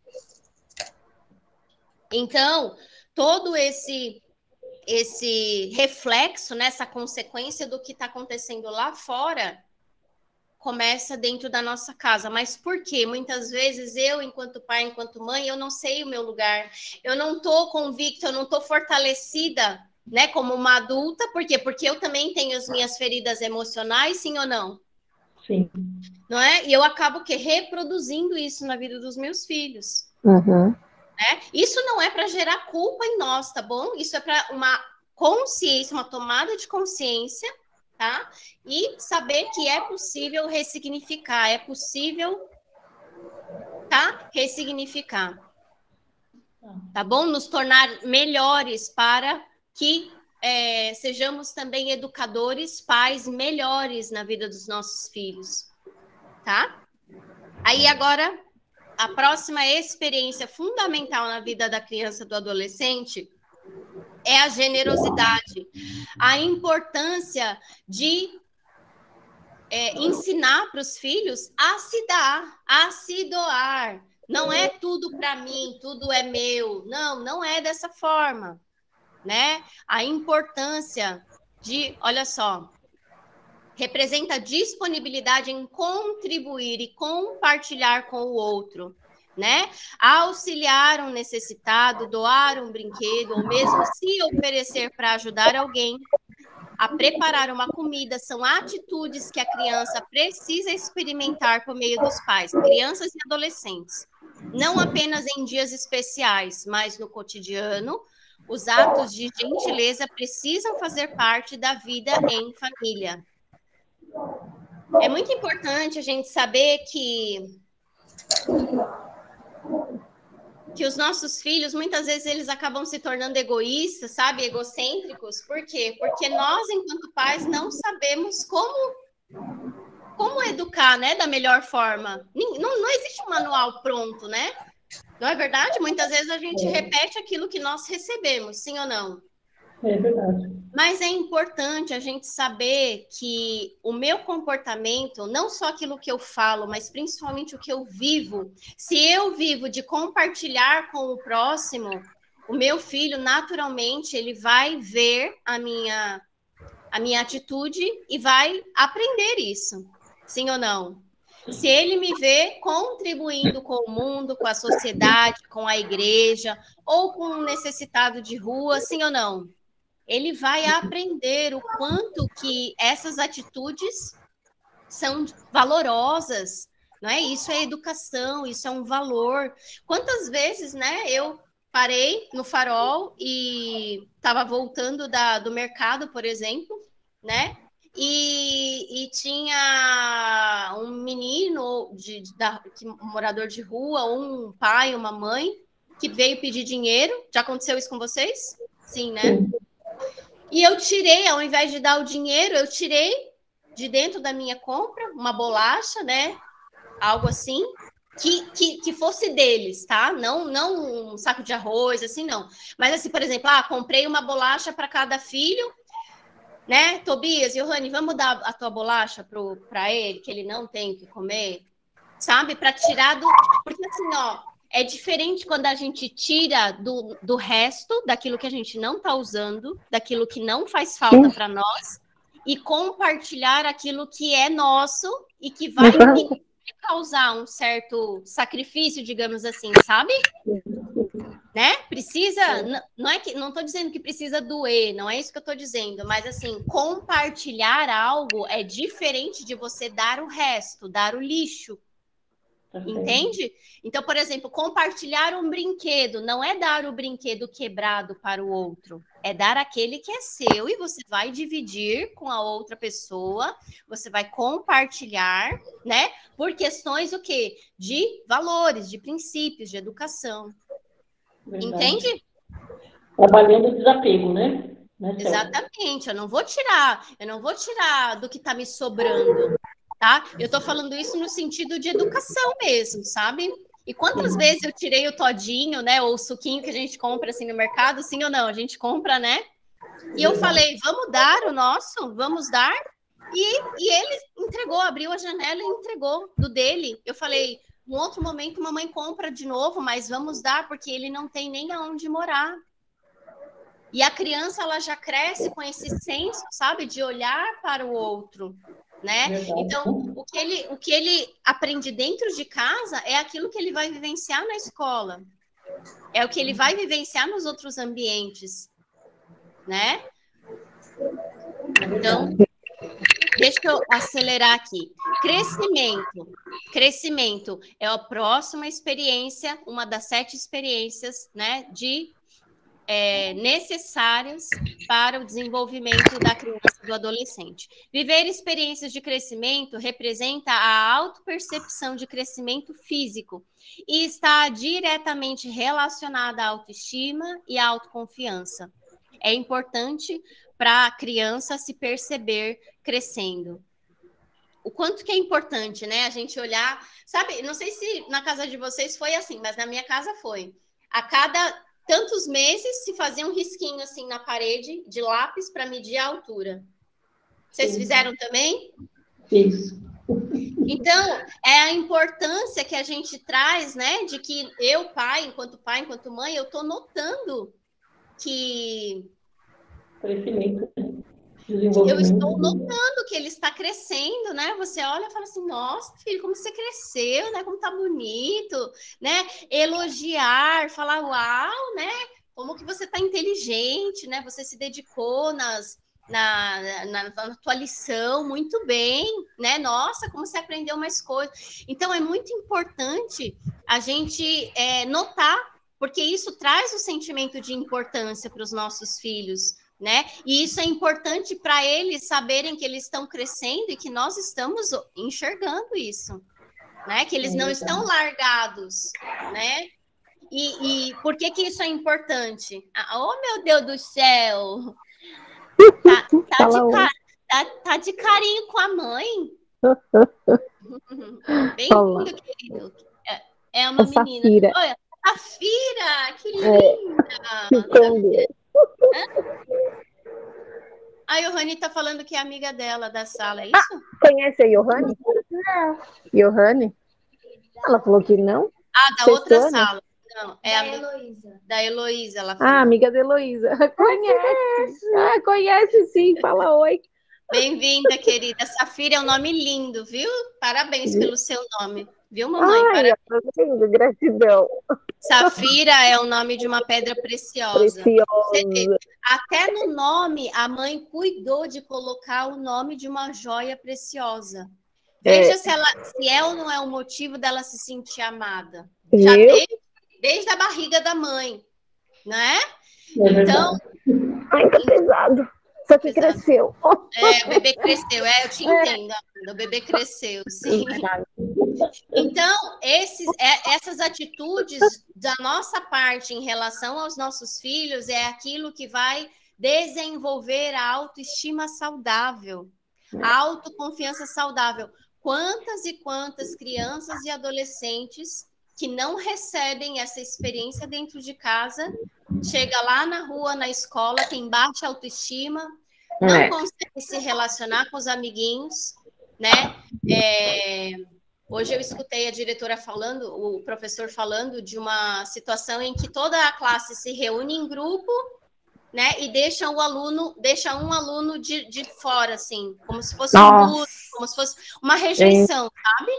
Então, todo esse reflexo, né, essa consequência do que está acontecendo lá fora, começa dentro da nossa casa. Mas por quê? Muitas vezes eu, enquanto pai, enquanto mãe, eu não sei o meu lugar. Eu não estou convicta, eu não estou fortalecida, né, como uma adulta. Por quê? Porque eu também tenho as minhas feridas emocionais, sim ou não? Sim. Não é? E eu acabo reproduzindo isso na vida dos meus filhos. Uhum. Isso não é para gerar culpa em nós, tá bom? Isso é para uma consciência, uma tomada de consciência, tá? E saber que é possível ressignificar, é possível, tá? Ressignificar. Tá bom? Nos tornar melhores para que sejamos também educadores, pais melhores na vida dos nossos filhos, tá? Aí agora, a próxima experiência fundamental na vida da criança e do adolescente é a generosidade, a importância de ensinar para os filhos a se dar, a se doar. Não é tudo para mim, tudo é meu. Não, não é dessa forma, né? A importância de, olha só, representa disponibilidade em contribuir e compartilhar com o outro, né? Auxiliar um necessitado, doar um brinquedo, ou mesmo se oferecer para ajudar alguém a preparar uma comida, são atitudes que a criança precisa experimentar por meio dos pais, crianças e adolescentes. Não apenas em dias especiais, mas no cotidiano, os atos de gentileza precisam fazer parte da vida em família. É muito importante a gente saber que os nossos filhos, muitas vezes, eles acabam se tornando egoístas, sabe? Egocêntricos. Por quê? Porque nós, enquanto pais, não sabemos como educar, né? Da melhor forma. Não existe um manual pronto, né? Não é verdade? Muitas vezes a gente repete aquilo que nós recebemos, sim ou não? É verdade. Mas é importante a gente saber que o meu comportamento, não só aquilo que eu falo, mas principalmente o que eu vivo, se eu vivo de compartilhar com o próximo, o meu filho, naturalmente, ele vai ver a minha atitude e vai aprender isso, sim ou não? Se ele me vê contribuindo com o mundo, com a sociedade, com a igreja, ou com um necessitado de rua, sim ou não? Ele vai aprender o quanto que essas atitudes são valorosas, não é? Isso é educação, isso é um valor. Quantas vezes, né, eu parei no farol e estava voltando do mercado, por exemplo, né? E tinha um menino, um morador de rua, um pai, uma mãe, que veio pedir dinheiro. Já aconteceu isso com vocês? Sim, né? Sim. E eu tirei, ao invés de dar o dinheiro, eu tirei de dentro da minha compra uma bolacha, né? Algo assim, que fosse deles, tá? Não um saco de arroz, assim, não. Mas assim, por exemplo, comprei uma bolacha para cada filho, né? Tobias e Johanny, vamos dar a tua bolacha para ele, que ele não tem que comer, sabe? Para tirar do... Porque assim, ó, é diferente quando a gente tira do resto, daquilo que a gente não está usando, daquilo que não faz falta para nós, e compartilhar aquilo que é nosso e que vai causar um certo sacrifício, digamos assim, sabe? Né? Precisa, não é que, não estou dizendo que precisa doer, não é isso que eu estou dizendo, mas assim, compartilhar algo é diferente de você dar o resto, dar o lixo. Entende? Então, por exemplo, compartilhar um brinquedo não é dar o brinquedo quebrado para o outro, é dar aquele que é seu e você vai dividir com a outra pessoa, você vai compartilhar, né? Por questões o quê? De valores, de princípios, de educação. Verdade. Entende? Trabalhando o desapego, né? Exatamente, eu não vou tirar do que está me sobrando. Tá? Eu estou falando isso no sentido de educação mesmo, sabe? E quantas vezes eu tirei o todinho, né? Ou o suquinho que a gente compra assim no mercado, sim ou não? A gente compra, né? E eu falei, vamos dar o nosso? Vamos dar? E ele entregou, abriu a janela e entregou do dele. Eu falei, num outro momento, mamãe compra de novo, mas vamos dar, porque ele não tem nem aonde morar. E a criança, ela já cresce com esse senso, sabe? De olhar para o outro. Né? Então, o que ele aprende dentro de casa é aquilo que ele vai vivenciar na escola, é o que ele vai vivenciar nos outros ambientes, né? Então, deixa eu acelerar aqui. Crescimento é a próxima experiência, uma das 7 experiências, né, necessárias para o desenvolvimento da criança e do adolescente. Viver experiências de crescimento representa a autopercepção de crescimento físico e está diretamente relacionada à autoestima e à autoconfiança. É importante para a criança se perceber crescendo. O quanto que é importante, né? A gente olhar, sabe? Não sei se na casa de vocês foi assim, mas na minha casa foi. A cada tantos meses se fazia um risquinho assim na parede de lápis para medir a altura. Vocês fizeram também? Isso. Então, é a importância que a gente traz, né? De que eu, pai, enquanto mãe, eu estou notando que... Crescimento. Eu estou notando que ele está crescendo, né? Você olha e fala assim, nossa, filho, como você cresceu, né? Como tá bonito, né? Elogiar, falar, uau, né? Como que você tá inteligente, né? Você se dedicou na tua lição muito bem, né? Nossa, como você aprendeu mais coisas. Então, é muito importante a gente notar, porque isso traz o sentimento de importância para os nossos filhos, né? E isso é importante para eles saberem que eles estão crescendo e que nós estamos enxergando isso, né? Que eles não estão largados, né? E por que que isso é importante? Oh, meu Deus do céu! Tá de carinho com a mãe? Bem-vindo, querido. É uma menina. Safira. Olha, Safira, que linda! A Johanny tá falando que é amiga dela da sala, é isso? Conhece a Johanny? Não. Johanny? Ela falou que não. Da outra sala. Não, é da Heloísa. Da Heloísa, ela falou. Amiga da Heloísa. Conhece. Conhece sim, fala oi. Bem-vinda, querida. Safira é um nome lindo, viu? Parabéns pelo seu nome. Viu, mamãe? Parabéns. Gratidão. Safira é o nome de uma pedra preciosa. Até no nome, a mãe cuidou de colocar o nome de uma joia preciosa. Veja se é ou não é o motivo dela se sentir amada. Já desde a barriga da mãe, né? Então... Ai, tá pesado. Só que cresceu. O bebê cresceu. Eu te entendo. O bebê cresceu, sim. Então, essas atitudes da nossa parte em relação aos nossos filhos é aquilo que vai desenvolver a autoestima saudável, a autoconfiança saudável. Quantas e quantas crianças e adolescentes que não recebem essa experiência dentro de casa, chega lá na rua, na escola, tem baixa autoestima, não consegue se relacionar com os amiguinhos, né? Hoje eu escutei a diretora falando, o professor falando de uma situação em que toda a classe se reúne em grupo, né? E deixa um aluno de fora, assim, como se fosse um bullying, como se fosse uma rejeição, sabe?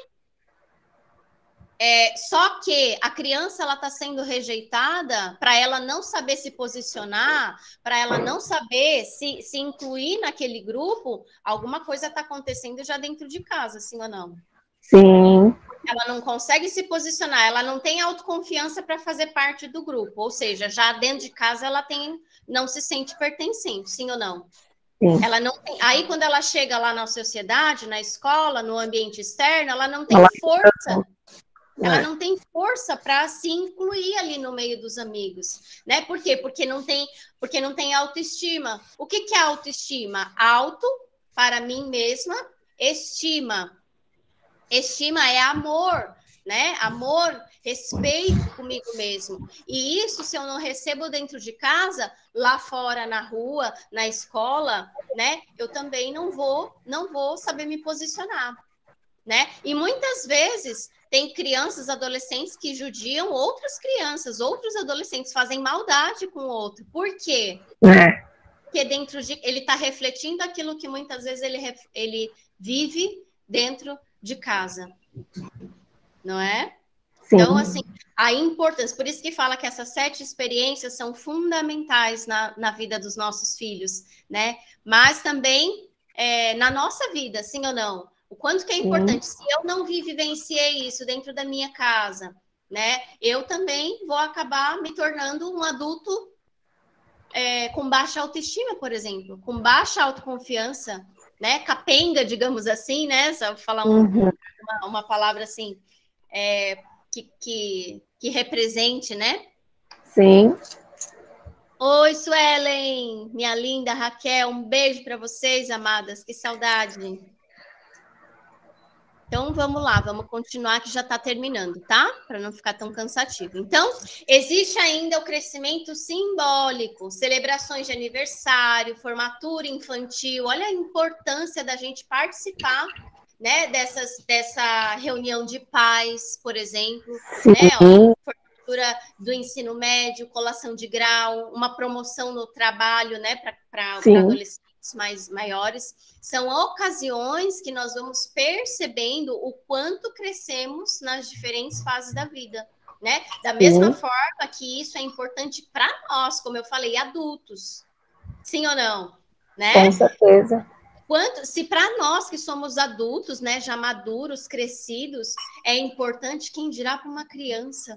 Só que a criança ela está sendo rejeitada para ela não saber se posicionar, para ela não saber se incluir naquele grupo, alguma coisa está acontecendo já dentro de casa, sim ou não? Sim. Ela não consegue se posicionar, ela não tem autoconfiança para fazer parte do grupo, ou seja, já dentro de casa ela não se sente pertencente, sim ou não? Sim. Ela não tem, aí quando ela chega lá na sociedade, na escola, no ambiente externo, ela não tem força. Ela não tem força para se incluir ali no meio dos amigos, né? Por quê? Porque não tem autoestima. O que é autoestima? Auto, para mim mesma, estima. Estima é amor, né? Amor, respeito comigo mesmo. E isso, se eu não recebo dentro de casa, lá fora, na rua, na escola, né? Eu também não vou saber me posicionar, né? E muitas vezes tem crianças, adolescentes que judiam outras crianças, outros adolescentes fazem maldade com o outro. Por quê? Porque ele está refletindo aquilo que muitas vezes ele vive dentro de casa, não é? Sim. Então, assim, a importância, por isso que fala que essas 7 experiências são fundamentais na vida dos nossos filhos, né? Mas também na nossa vida, sim ou não? O quanto que é importante, se eu não vivenciei isso dentro da minha casa, né? Eu também vou acabar me tornando um adulto com baixa autoestima, por exemplo, com baixa autoconfiança, né? Capenga, digamos assim, né? Só falar uma palavra assim que represente, né? Sim. Oi, Suelen, minha linda Raquel, um beijo para vocês, amadas, que saudade. Então, vamos lá, vamos continuar que já está terminando, tá? Para não ficar tão cansativo. Então, existe ainda o crescimento simbólico, celebrações de aniversário, formatura infantil. Olha a importância da gente participar, né, dessa reunião de pais, por exemplo, né? Formatura do ensino médio, colação de grau, uma promoção no trabalho, né, para adolescentes mais maiores, são ocasiões que nós vamos percebendo o quanto crescemos nas diferentes fases da vida, né? Da mesma forma que isso é importante para nós, como eu falei, adultos. Sim ou não? Né? Com certeza. Se para nós que somos adultos, né, já maduros, crescidos, é importante, quem dirá para uma criança?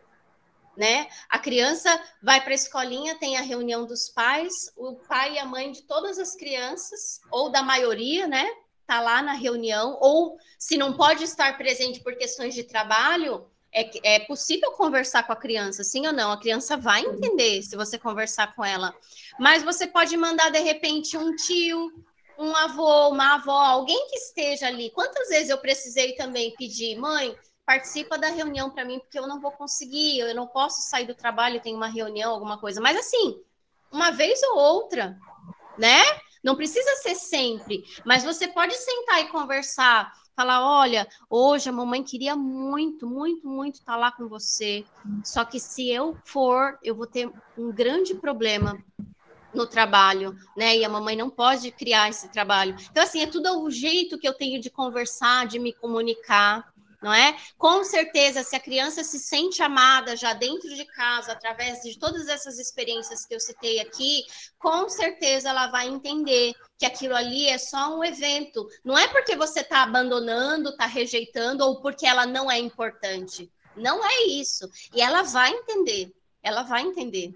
Né? A criança vai para a escolinha, tem a reunião dos pais, o pai e a mãe de todas as crianças, ou da maioria, né? Tá lá na reunião, ou se não pode estar presente por questões de trabalho, é possível conversar com a criança, sim ou não? A criança vai entender se você conversar com ela. Mas você pode mandar, de repente, um tio, um avô, uma avó, alguém que esteja ali. Quantas vezes eu precisei também pedir, mãe, participa da reunião para mim, porque eu não vou conseguir, eu não posso sair do trabalho, tem uma reunião, alguma coisa. Mas assim, uma vez ou outra, né? Não precisa ser sempre, mas você pode sentar e conversar, falar, olha, hoje a mamãe queria muito, muito, muito estar lá com você, só que se eu for, eu vou ter um grande problema no trabalho, né? E a mamãe não pode criar esse trabalho. Então, assim, é tudo o jeito que eu tenho de conversar, de me comunicar, não é? Com certeza, se a criança se sente amada já dentro de casa, através de todas essas experiências que eu citei aqui, com certeza ela vai entender que aquilo ali é só um evento. Não é porque você está abandonando, está rejeitando, ou porque ela não é importante. Não é isso. E ela vai entender. Ela vai entender.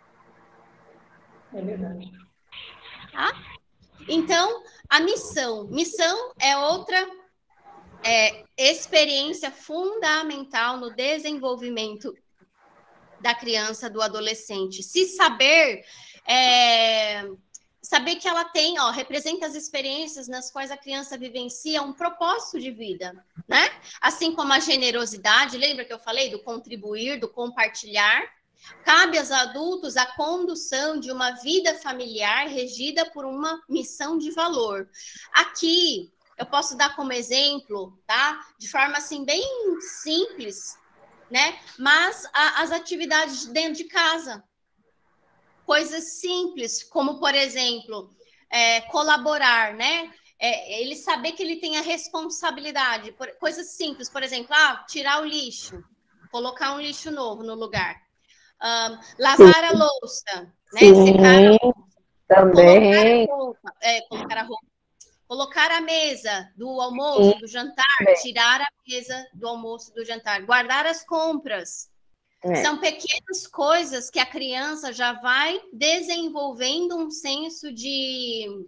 É verdade. Tá? Então, a missão. Missão é outra experiência fundamental no desenvolvimento da criança, do adolescente. Se saber, saber que ela tem, ó, representa as experiências nas quais a criança vivencia um propósito de vida, né? Assim como a generosidade, lembra que eu falei do contribuir, do compartilhar? Cabe aos adultos a condução de uma vida familiar regida por uma missão de valor. Aqui, eu posso dar como exemplo, tá? De forma, assim, bem simples, né? Mas as atividades dentro de casa. Coisas simples, como, por exemplo, colaborar, né? Ele saber que ele tem a responsabilidade. Coisas simples, por exemplo, tirar o lixo, colocar um lixo novo no lugar. Lavar a louça, né? Secar a louça. Também. Colocar a roupa. Colocar a mesa do almoço, do jantar, tirar a mesa do almoço, do jantar, guardar as compras. São pequenas coisas que a criança já vai desenvolvendo um senso de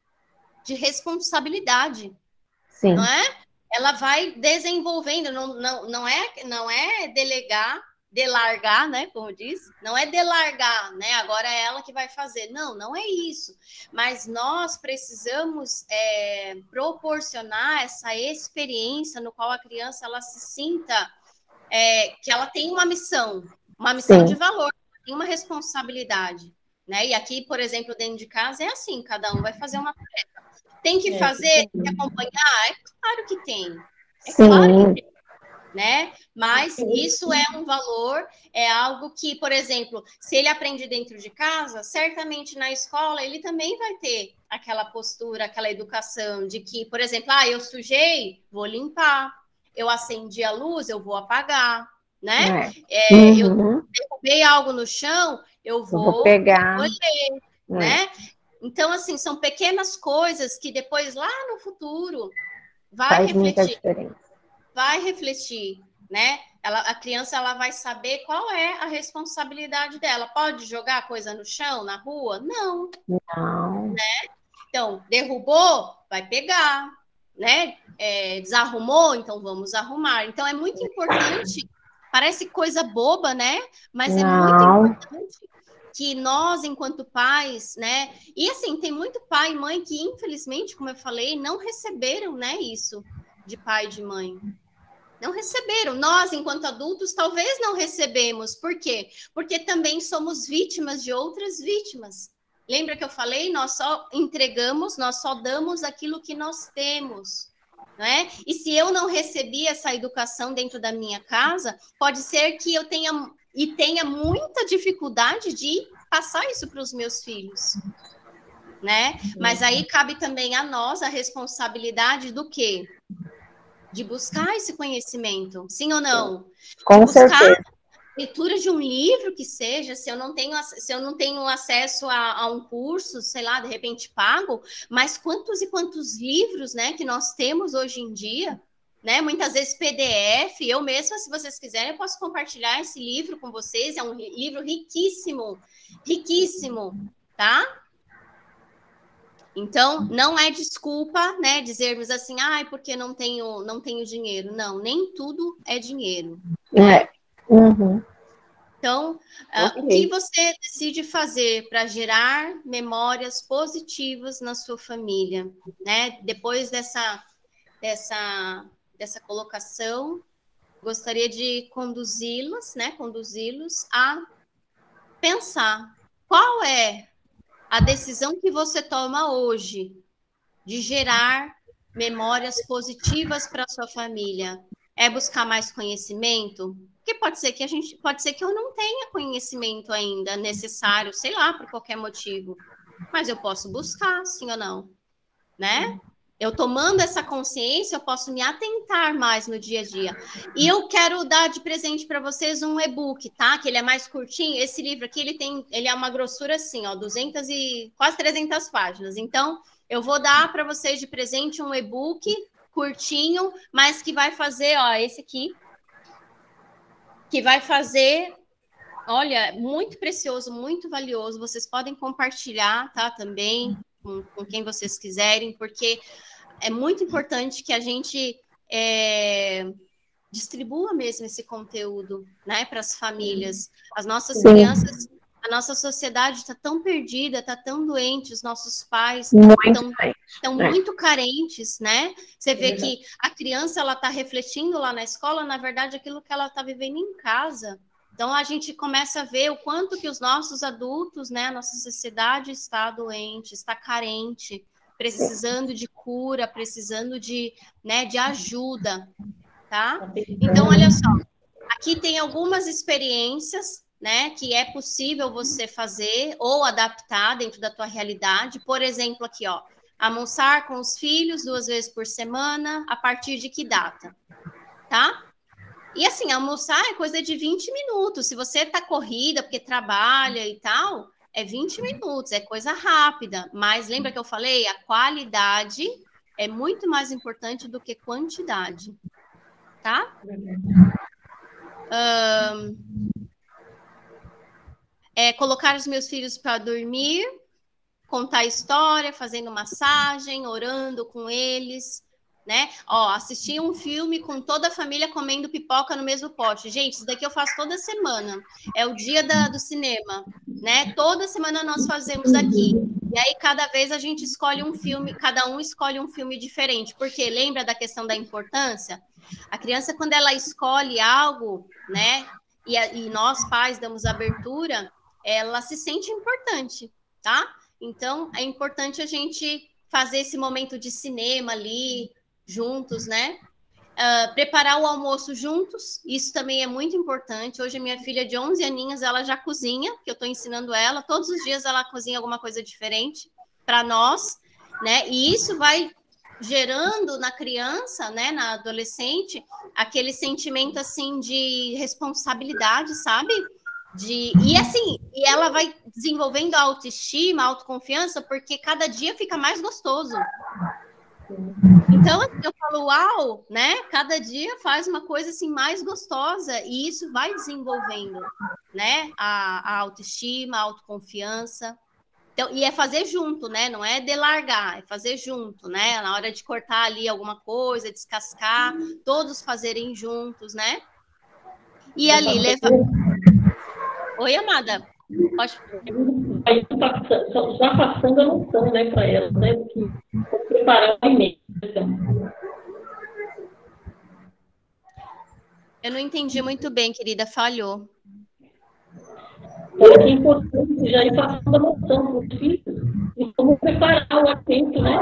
responsabilidade. Sim. Não é? Ela vai desenvolvendo, não é delargar, né, como diz, não é delargar, né, agora é ela que vai fazer, não é isso, mas nós precisamos proporcionar essa experiência no qual a criança, ela se sinta que ela tem uma missão Sim. de valor, tem uma responsabilidade, né, e aqui, por exemplo, dentro de casa é assim, cada um vai fazer uma tarefa, tem que fazer, tem que acompanhar, é claro que tem, claro que tem, né? Mas isso é um valor, é algo que, por exemplo, se ele aprende dentro de casa, certamente na escola ele também vai ter aquela postura, aquela educação de que, por exemplo, eu sujei, vou limpar, eu acendi a luz, eu vou apagar, né? Eu derrubei algo no chão, eu vou pegar, recolher, né? Então, assim, são pequenas coisas que depois, lá no futuro, vai refletir, né? A criança, ela vai saber qual é a responsabilidade dela. Pode jogar coisa no chão, na rua? Não. Né? Então, derrubou? Vai pegar, né? Desarrumou? Então, vamos arrumar. Então, é muito importante, parece coisa boba, né? Mas é muito importante que nós, enquanto pais, né? E, assim, tem muito pai e mãe que, infelizmente, como eu falei, não receberam, né, isso de pai e de mãe. Não receberam. Nós, enquanto adultos, talvez não recebemos. Por quê? Porque também somos vítimas de outras vítimas. Lembra que eu falei? Nós só entregamos, nós só damos aquilo que nós temos. Né? E se eu não recebi essa educação dentro da minha casa, pode ser que eu tenha muita dificuldade de passar isso para os meus filhos. Né? Mas aí cabe também a nós a responsabilidade do quê? De buscar esse conhecimento, sim ou não? Com de buscar certeza. Leitura de um livro que seja, se eu não tenho acesso a um curso, sei lá, de repente pago, mas quantos e quantos livros, né, que nós temos hoje em dia, né? Muitas vezes PDF, eu mesma, se vocês quiserem, eu posso compartilhar esse livro com vocês, é um livro riquíssimo, tá? Então, não é desculpa, né, dizermos assim, porque não tenho dinheiro. Não, nem tudo é dinheiro. Né? Então, o que você decide fazer para gerar memórias positivas na sua família, né? Depois dessa colocação, gostaria de conduzi-los a pensar qual é a decisão que você toma hoje de gerar memórias positivas para a sua família. É buscar mais conhecimento? Porque pode ser que eu não tenha conhecimento ainda necessário, sei lá, por qualquer motivo. Mas eu posso buscar, sim ou não? Né? Eu tomando essa consciência, eu posso me atentar mais no dia a dia. E eu quero dar de presente para vocês um e-book, tá? Que ele é mais curtinho. Esse livro aqui, ele é uma grossura assim, ó, 200 e quase 300 páginas. Então, eu vou dar para vocês de presente um e-book curtinho, mas que vai fazer, ó, esse aqui, que vai fazer, olha, muito precioso, muito valioso. Vocês podem compartilhar, tá? Também com quem vocês quiserem, porque é muito importante que a gente distribua mesmo esse conteúdo, né, para as famílias. As nossas Sim. crianças, a nossa sociedade está tão perdida, está tão doente, os nossos pais estão muito carentes, né? Você vê que a criança, ela está refletindo lá na escola, na verdade, aquilo que ela está vivendo em casa. Então, a gente começa a ver o quanto que os nossos adultos, né, a nossa sociedade está doente, está carente, precisando de cura, precisando de, né, de ajuda, tá? Então, olha só, aqui tem algumas experiências, né, que é possível você fazer ou adaptar dentro da tua realidade. Por exemplo, aqui, ó, almoçar com os filhos 2 vezes por semana, a partir de que data, tá? E assim, almoçar é coisa de 20 minutos. Se você tá corrida, porque trabalha e tal, é 20 minutos, é coisa rápida. Mas lembra que eu falei? A qualidade é muito mais importante do que quantidade, tá? Colocar os meus filhos para dormir, contar história, fazendo massagem, orando com eles, né? Ó, assistir um filme com toda a família comendo pipoca no mesmo pote. Gente, isso daqui eu faço toda semana. É o dia do cinema, né? Toda semana nós fazemos aqui. E aí, cada vez a gente escolhe um filme, cada um escolhe um filme diferente. Porque lembra da questão da importância? A criança, quando ela escolhe algo, né? E nós, pais, damos abertura, ela se sente importante, tá? Então, é importante a gente fazer esse momento de cinema ali, juntos, né? Preparar o almoço juntos, isso também é muito importante. Hoje, a minha filha de 11 aninhos, ela já cozinha, que eu estou ensinando ela. Todos os dias ela cozinha alguma coisa diferente para nós, né? E isso vai gerando na criança, né, na adolescente, aquele sentimento, assim, de responsabilidade, sabe? E ela vai desenvolvendo a autoestima, a autoconfiança, porque cada dia fica mais gostoso. Então, eu falo, uau, né? Cada dia faz uma coisa assim mais gostosa e isso vai desenvolvendo, né? A autoestima, a autoconfiança. Então, e é fazer junto, né? Não é delargar, é fazer junto, né? Na hora de cortar ali alguma coisa, descascar, todos fazerem juntos, né? E ali, levar... Oi, amada. Pode... Aí já passando a noção, né, para ela, né? Que preparar o e-mail. Eu não entendi muito bem, querida, falhou. Então, é importante já ir passando a noção para os filhos e como preparar o atento, né?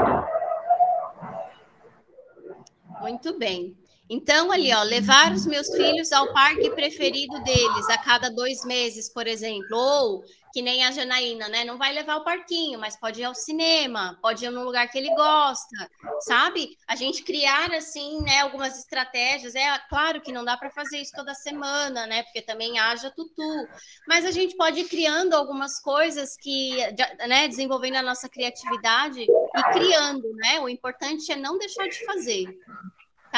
Muito bem. Então, ali, ó, levar os meus filhos ao parque preferido deles a cada 2 meses, por exemplo. Ou, que nem a Janaína, né? Não vai levar ao parquinho, mas pode ir ao cinema, pode ir num lugar que ele gosta, sabe? A gente criar, assim, né, algumas estratégias. É claro que não dá para fazer isso toda semana, né? Porque também haja tutu. Mas a gente pode ir criando algumas coisas que, né, desenvolvendo a nossa criatividade e criando, né? O importante é não deixar de fazer. Tá?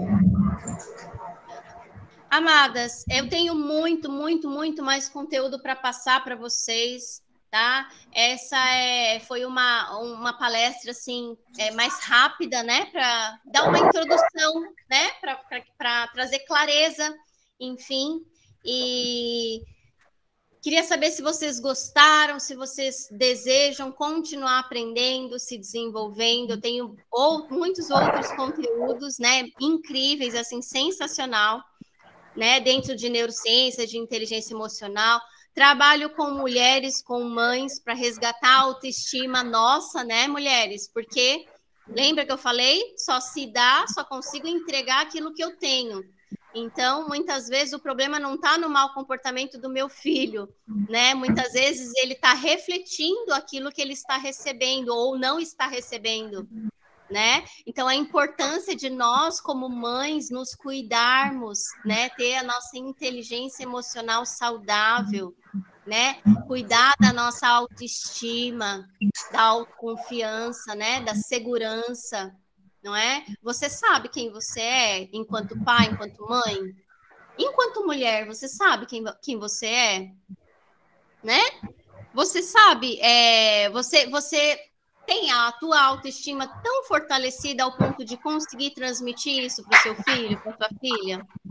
Amadas, eu tenho muito mais conteúdo para passar para vocês, tá? Essa foi uma palestra assim mais rápida, né? Para dar uma introdução, né? Para trazer clareza, enfim. E queria saber se vocês gostaram, se vocês desejam continuar aprendendo, se desenvolvendo. Eu tenho muitos outros conteúdos, né, incríveis, assim, sensacional, né, dentro de neurociência, de inteligência emocional. Trabalho com mulheres, com mães, para resgatar a autoestima nossa, né, mulheres? Porque, lembra que eu falei? Só consigo entregar aquilo que eu tenho. Então, muitas vezes, o problema não está no mau comportamento do meu filho, né? Muitas vezes ele está refletindo aquilo que ele está recebendo ou não está recebendo, né? Então, a importância de nós, como mães, nos cuidarmos, né? Ter a nossa inteligência emocional saudável, né? Cuidar da nossa autoestima, da autoconfiança, né? Da segurança, não é? Você sabe quem você é enquanto pai, enquanto mãe? Enquanto mulher, você sabe quem você é? Né? Você sabe, você tem a tua autoestima tão fortalecida ao ponto de conseguir transmitir isso para o seu filho, para a sua filha?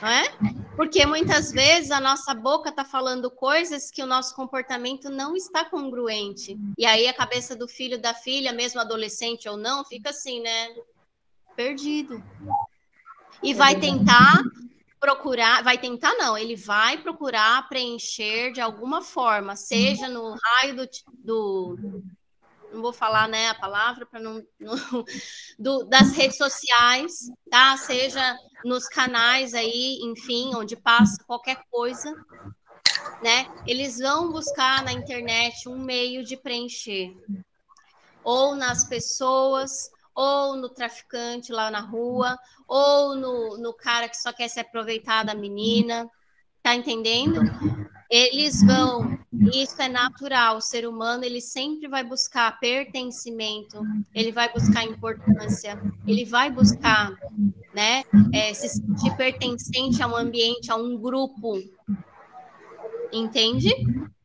não é? Porque muitas vezes a nossa boca está falando coisas que o nosso comportamento não está congruente. E aí a cabeça do filho, da filha, mesmo adolescente ou não, fica assim, né? Perdido. E vai tentar procurar, vai tentar não, ele vai procurar preencher de alguma forma, seja no raio do não vou falar, né, a palavra para das redes sociais, tá? Seja nos canais aí, enfim, onde passa qualquer coisa, né? Eles vão buscar na internet um meio de preencher, ou nas pessoas, ou no traficante lá na rua, ou no cara que só quer se aproveitar da menina, tá entendendo? Eles vão, isso é natural, o ser humano, ele sempre vai buscar pertencimento, ele vai buscar importância, ele vai buscar, né, se sentir pertencente a um ambiente, a um grupo, entende?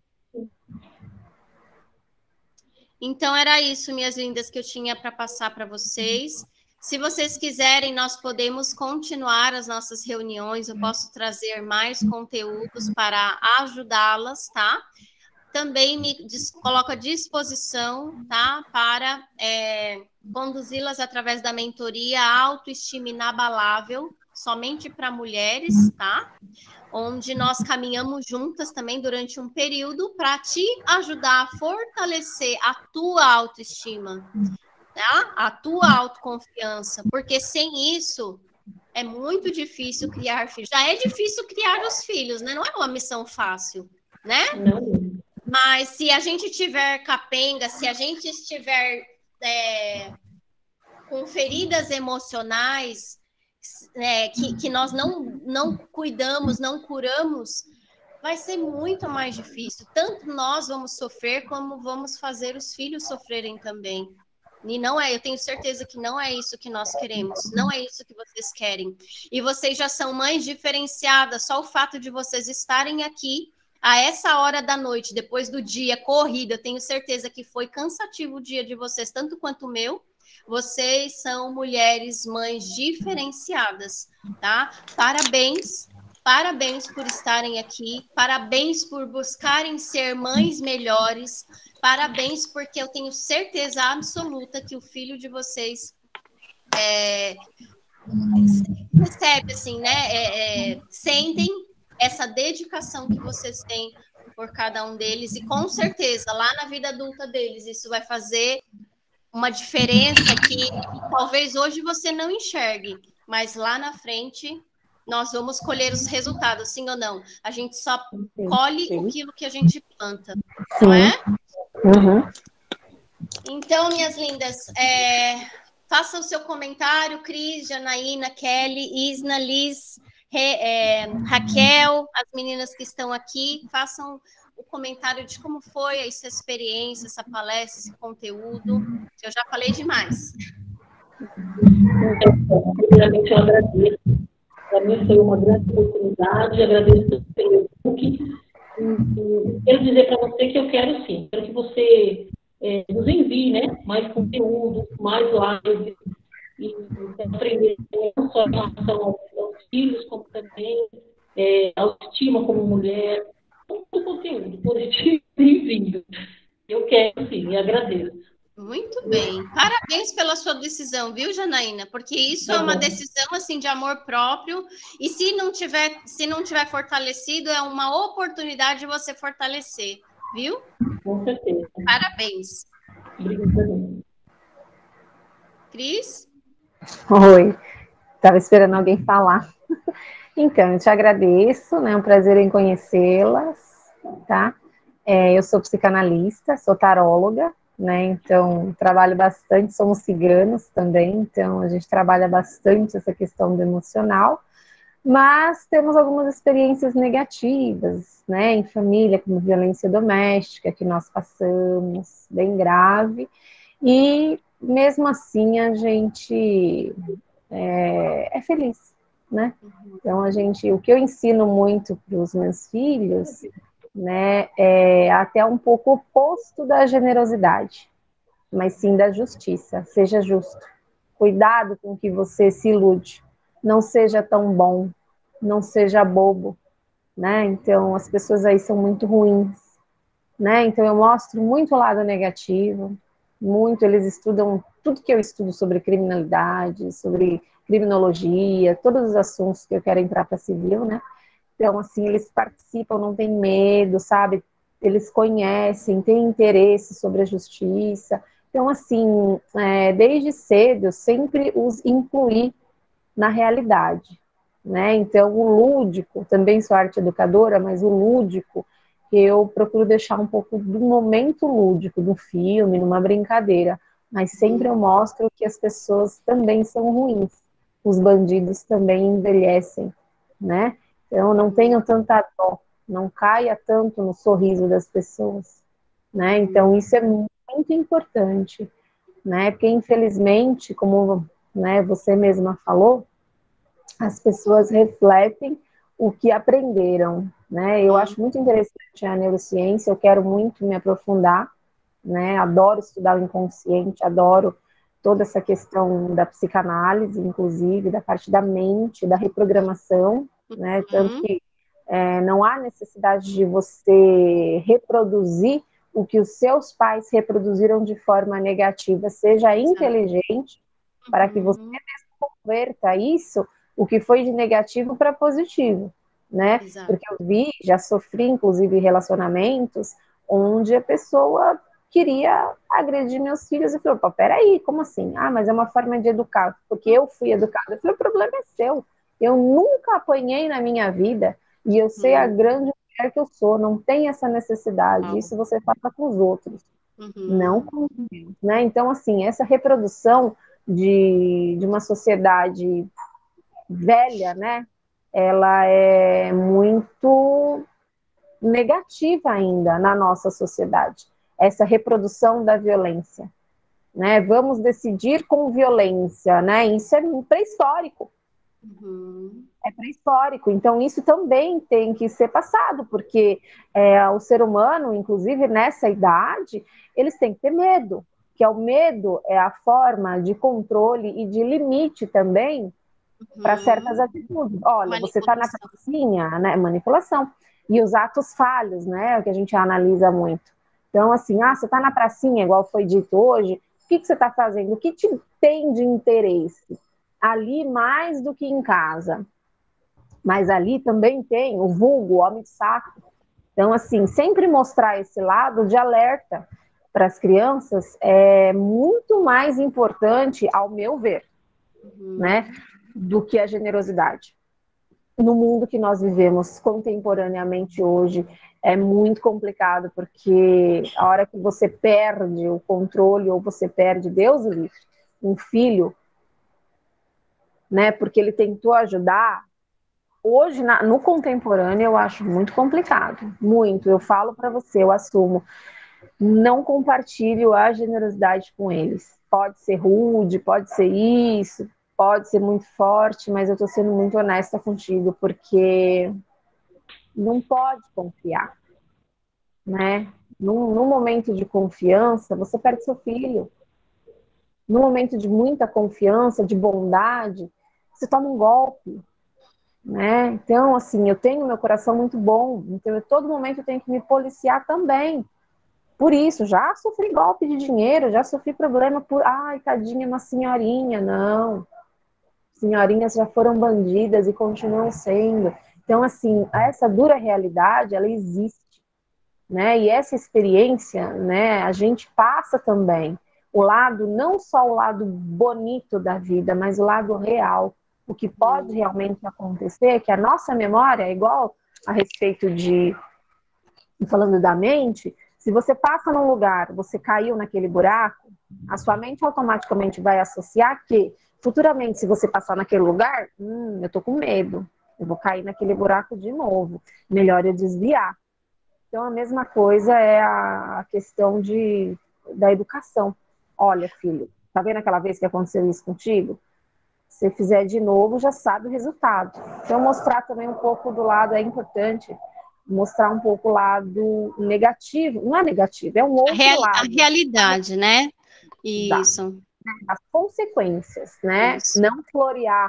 Então, era isso, minhas lindas, que eu tinha para passar para vocês. Se vocês quiserem, nós podemos continuar as nossas reuniões, eu posso trazer mais conteúdos para ajudá-las, tá? Também me coloco à disposição, tá? Para conduzi-las através da mentoria Autoestima Inabalável, somente para mulheres, tá? Onde nós caminhamos juntas também durante um período para te ajudar a fortalecer a tua autoestima, tá? A tua autoconfiança, porque sem isso é muito difícil criar filhos. Já é difícil criar os filhos, né? Não é uma missão fácil, né? Não. Mas se a gente tiver capenga, se a gente estiver com feridas emocionais, que nós não cuidamos, não curamos, vai ser muito mais difícil. Tanto nós vamos sofrer, como vamos fazer os filhos sofrerem também. E não é, eu tenho certeza que não é isso que nós queremos, não é isso que vocês querem. E vocês já são mães diferenciadas, só o fato de vocês estarem aqui a essa hora da noite, depois do dia corrido, eu tenho certeza que foi cansativo o dia de vocês, tanto quanto o meu. Vocês são mulheres, mães diferenciadas, tá? Parabéns, parabéns por estarem aqui, parabéns por buscarem ser mães melhores, parabéns porque eu tenho certeza absoluta que o filho de vocês recebe, assim, né? Sentem essa dedicação que vocês têm por cada um deles, e com certeza, lá na vida adulta deles, isso vai fazer uma diferença que talvez hoje você não enxergue, mas lá na frente nós vamos colher os resultados, sim ou não? A gente só colhe aquilo que a gente planta, não é? Uhum. Então, minhas lindas, faça o seu comentário, Cris, Janaína, Kelly, Isna, Liz, Raquel, as meninas que estão aqui, façam o comentário de como foi essa experiência, essa palestra, esse conteúdo. Eu já falei demais. Primeiramente, eu agradeço. Para mim foi uma grande oportunidade, agradeço pelo book. Quero dizer para você que eu quero sim, quero que você nos envie, né, mais conteúdo, mais lives, e aprender não só em relação aos filhos, como também autoestima como mulher, todo conteúdo positivo e bem-vindo. Eu quero sim, e agradeço. Muito bem. Parabéns pela sua decisão, viu, Janaína? Porque isso é uma decisão assim de amor próprio, e se não tiver fortalecido, é uma oportunidade de você fortalecer, viu? Com certeza. Parabéns. Obrigada. Cris? Oi, estava esperando alguém falar. Então, eu te agradeço, né? É um prazer em conhecê-las, tá? Eu sou psicanalista, sou taróloga, né? Então, trabalho bastante, somos ciganos também, então a gente trabalha bastante essa questão do emocional, mas temos algumas experiências negativas, né? Em família, como violência doméstica, que nós passamos, bem grave, e mesmo assim a gente é feliz, né? Então, o que eu ensino muito para os meus filhos, né, é até um pouco oposto da generosidade, mas sim da justiça. Seja justo. Cuidado com que você se ilude. Não seja tão bom, não seja bobo, né? Então, as pessoas aí são muito ruins, né? Então, eu mostro muito o lado negativo, muito, eles estudam tudo que eu estudo sobre criminalidade, sobre criminologia, todos os assuntos que eu quero entrar para civil, né? Então, assim, eles participam, não tem medo, sabe? Eles conhecem, têm interesse sobre a justiça. Então, assim, desde cedo, eu sempre os incluí na realidade, né? Então, o lúdico, também sou arte educadora, mas o lúdico, eu procuro deixar um pouco do momento lúdico do filme, numa brincadeira, mas sempre eu mostro que as pessoas também são ruins, os bandidos também envelhecem, né? Então, não tenham tanta dó, não caia tanto no sorriso das pessoas, né? Então, isso é muito importante, né? Porque, infelizmente, como, né, você mesma falou, as pessoas refletem o que aprenderam, né? Eu acho muito interessante a neurociência, eu quero muito me aprofundar, né? Adoro estudar o inconsciente, adoro toda essa questão da psicanálise, inclusive, da parte da mente, da reprogramação, né? Tanto que não há necessidade de você reproduzir o que os seus pais reproduziram de forma negativa. Seja inteligente para que você converta isso, o que foi de negativo para positivo, né? Exato. Porque eu vi, já sofri, inclusive, relacionamentos onde a pessoa queria agredir meus filhos e falou, pô, peraí, como assim? Ah, mas é uma forma de educar, porque eu fui educada. Eu falei, o problema é seu. Eu nunca apanhei na minha vida e eu sei a grande mulher que eu sou, não tem essa necessidade. Isso você faça com os outros, não com os meus, né? Então, assim, essa reprodução de uma sociedade velha, né? Ela é muito negativa ainda na nossa sociedade. Essa reprodução da violência, né? Vamos decidir com violência, né? Isso é pré-histórico. É pré-histórico, então isso também tem que ser passado, porque o ser humano, inclusive nessa idade, eles têm que ter medo, que o medo é a forma de controle e de limite também para certas atitudes. Olha, você está na pracinha, né? Manipulação. E os atos falhos, né? O que a gente analisa muito. Então, assim, você está na pracinha, igual foi dito hoje, o que você está fazendo? O que te tem de interesse? Ali mais do que em casa. Mas ali também tem o vulgo, o homem de saco. Então, assim, sempre mostrar esse lado de alerta para as crianças é muito mais importante, ao meu ver, né, do que a generosidade. No mundo que nós vivemos contemporaneamente hoje, é muito complicado, porque a hora que você perde o controle ou você perde, Deus livre, um filho, né, porque ele tentou ajudar, hoje, no contemporâneo, eu acho muito complicado, muito. Eu falo para você, eu assumo, não compartilho a generosidade com eles. Pode ser rude, pode ser isso, pode ser muito forte, mas eu estou sendo muito honesta contigo, porque não pode confiar, né? Num momento de confiança, você perde seu filho. Num momento de muita confiança, de bondade, você toma um golpe, né? Então, assim, eu tenho meu coração muito bom, então a todo momento eu tenho que me policiar também. Por isso, já sofri golpe de dinheiro, já sofri problema por, ai, tadinha, uma senhorinha, não. Senhorinhas já foram bandidas e continuam sendo. Então, assim, essa dura realidade, ela existe, né? E essa experiência, né, a gente passa também o lado, não só o lado bonito da vida, mas o lado real, o que pode realmente acontecer, que a nossa memória é igual a respeito de, falando da mente, se você passa num lugar, você caiu naquele buraco, a sua mente automaticamente vai associar que, futuramente, se você passar naquele lugar, eu tô com medo, eu vou cair naquele buraco de novo, melhor eu desviar. Então, a mesma coisa é a questão da educação. Olha, filho, tá vendo aquela vez que aconteceu isso contigo? Se fizer de novo, já sabe o resultado. Então, mostrar também um pouco do lado, é importante, mostrar um pouco o lado negativo. Não é negativo, é um outro A lado. realidade, né? Isso. As consequências, né? Isso. Não florear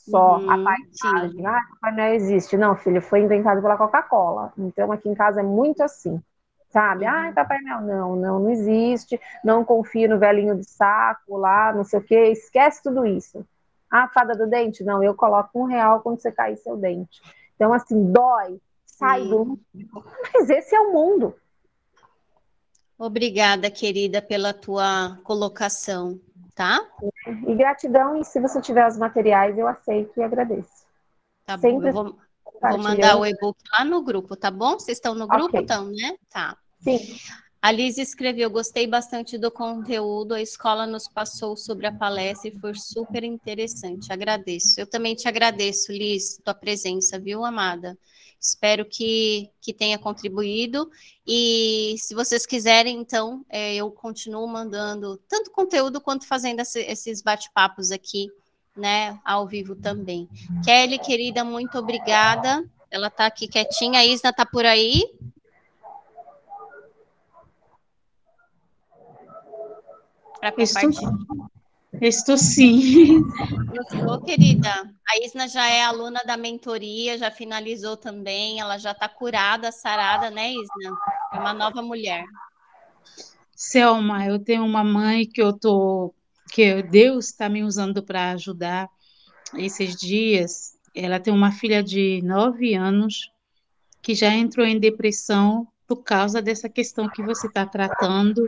só a Sim. paisagem. Ah, Papai Noel existe. Não, filho, foi inventado pela Coca-Cola. Então, aqui em casa é muito assim, sabe? Ah, Papai Noel, não existe. Não confio no velhinho de saco lá, não sei o quê. Esquece tudo isso. Ah, fada do dente? Não, eu coloco R$ 1 quando você cair seu dente. Então, assim, dói, sai do Sim. lúdico. Mas esse é o mundo. Obrigada, querida, pela tua colocação, tá? E gratidão, e se você tiver os materiais, eu aceito e agradeço. Tá bom, Sempre eu vou mandar o compartilhando. e-book lá no grupo, tá bom? Vocês estão no Ok, grupo, então, né? Tá. sim. A Liz escreveu: gostei bastante do conteúdo, a escola nos passou sobre a palestra e foi super interessante. Agradeço. Eu também te agradeço, Liz, tua presença, viu, amada? Espero que tenha contribuído. E se vocês quiserem, então, eu continuo mandando tanto conteúdo quanto fazendo esses bate-papos aqui, né, ao vivo também. Kelly, querida, muito obrigada. Ela tá aqui quietinha. A Isna tá por aí? Para Estou, compartilhar. estou sim. Ô, querida, a Isna já é aluna da mentoria, já finalizou também, ela já está curada, sarada, né, Isna? É uma nova mulher. Selma, eu tenho uma mãe que Deus está me usando para ajudar esses dias. Ela tem uma filha de 9 anos que já entrou em depressão por causa dessa questão que você está tratando.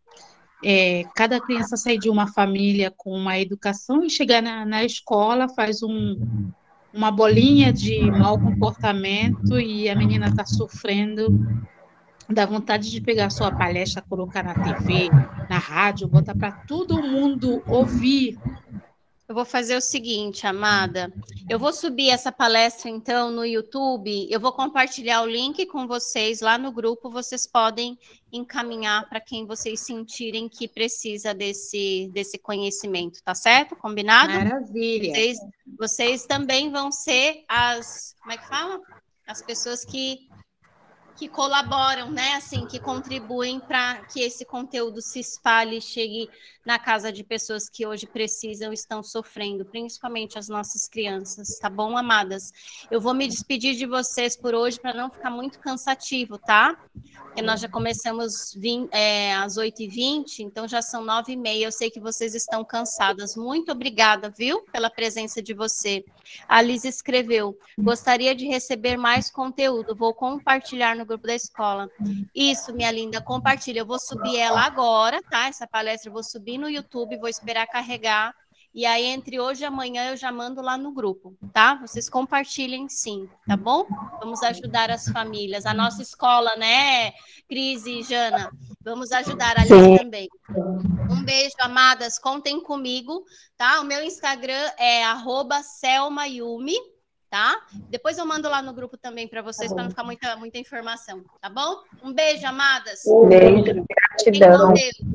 Cada criança sai de uma família com uma educação e chegar na escola faz uma bolinha de mau comportamento e a menina está sofrendo. Dá vontade de pegar sua palestra, colocar na TV, na rádio, botar para todo mundo ouvir. Eu vou fazer o seguinte, amada. Eu vou subir essa palestra, então, no YouTube. Eu vou compartilhar o link com vocês lá no grupo. Vocês podem encaminhar para quem vocês sentirem que precisa desse conhecimento, tá certo? Combinado? Maravilha. Vocês também vão ser como é que fala? As pessoas que colaboram, né? Assim, que contribuem para que esse conteúdo se espalhe e chegue na casa de pessoas que hoje precisam, estão sofrendo, principalmente as nossas crianças, tá bom, amadas? Eu vou me despedir de vocês por hoje para não ficar muito cansativo, tá? Porque nós já começamos às 8h20, então já são 9h30. Eu sei que vocês estão cansadas. Muito obrigada, viu, pela presença de você. A Liz escreveu: gostaria de receber mais conteúdo. Vou compartilhar no grupo da escola. Isso, minha linda, compartilha. Eu vou subir ela agora, tá? Essa palestra eu vou subir no YouTube, vou esperar carregar. E aí, entre hoje e amanhã, eu já mando lá no grupo, tá? Vocês compartilhem sim, tá bom? Vamos ajudar as famílias. A nossa escola, né, Cris e Jana? Vamos ajudar a Liz também. Um beijo, amadas. Contem comigo, tá? O meu Instagram é @selmayumi, tá? Depois eu mando lá no grupo também para vocês, para não ficar muita informação, tá bom? Um beijo, amadas. Beijo, gratidão.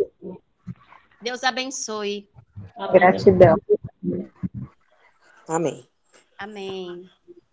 Deus abençoe. Gratidão. Amém. Amém.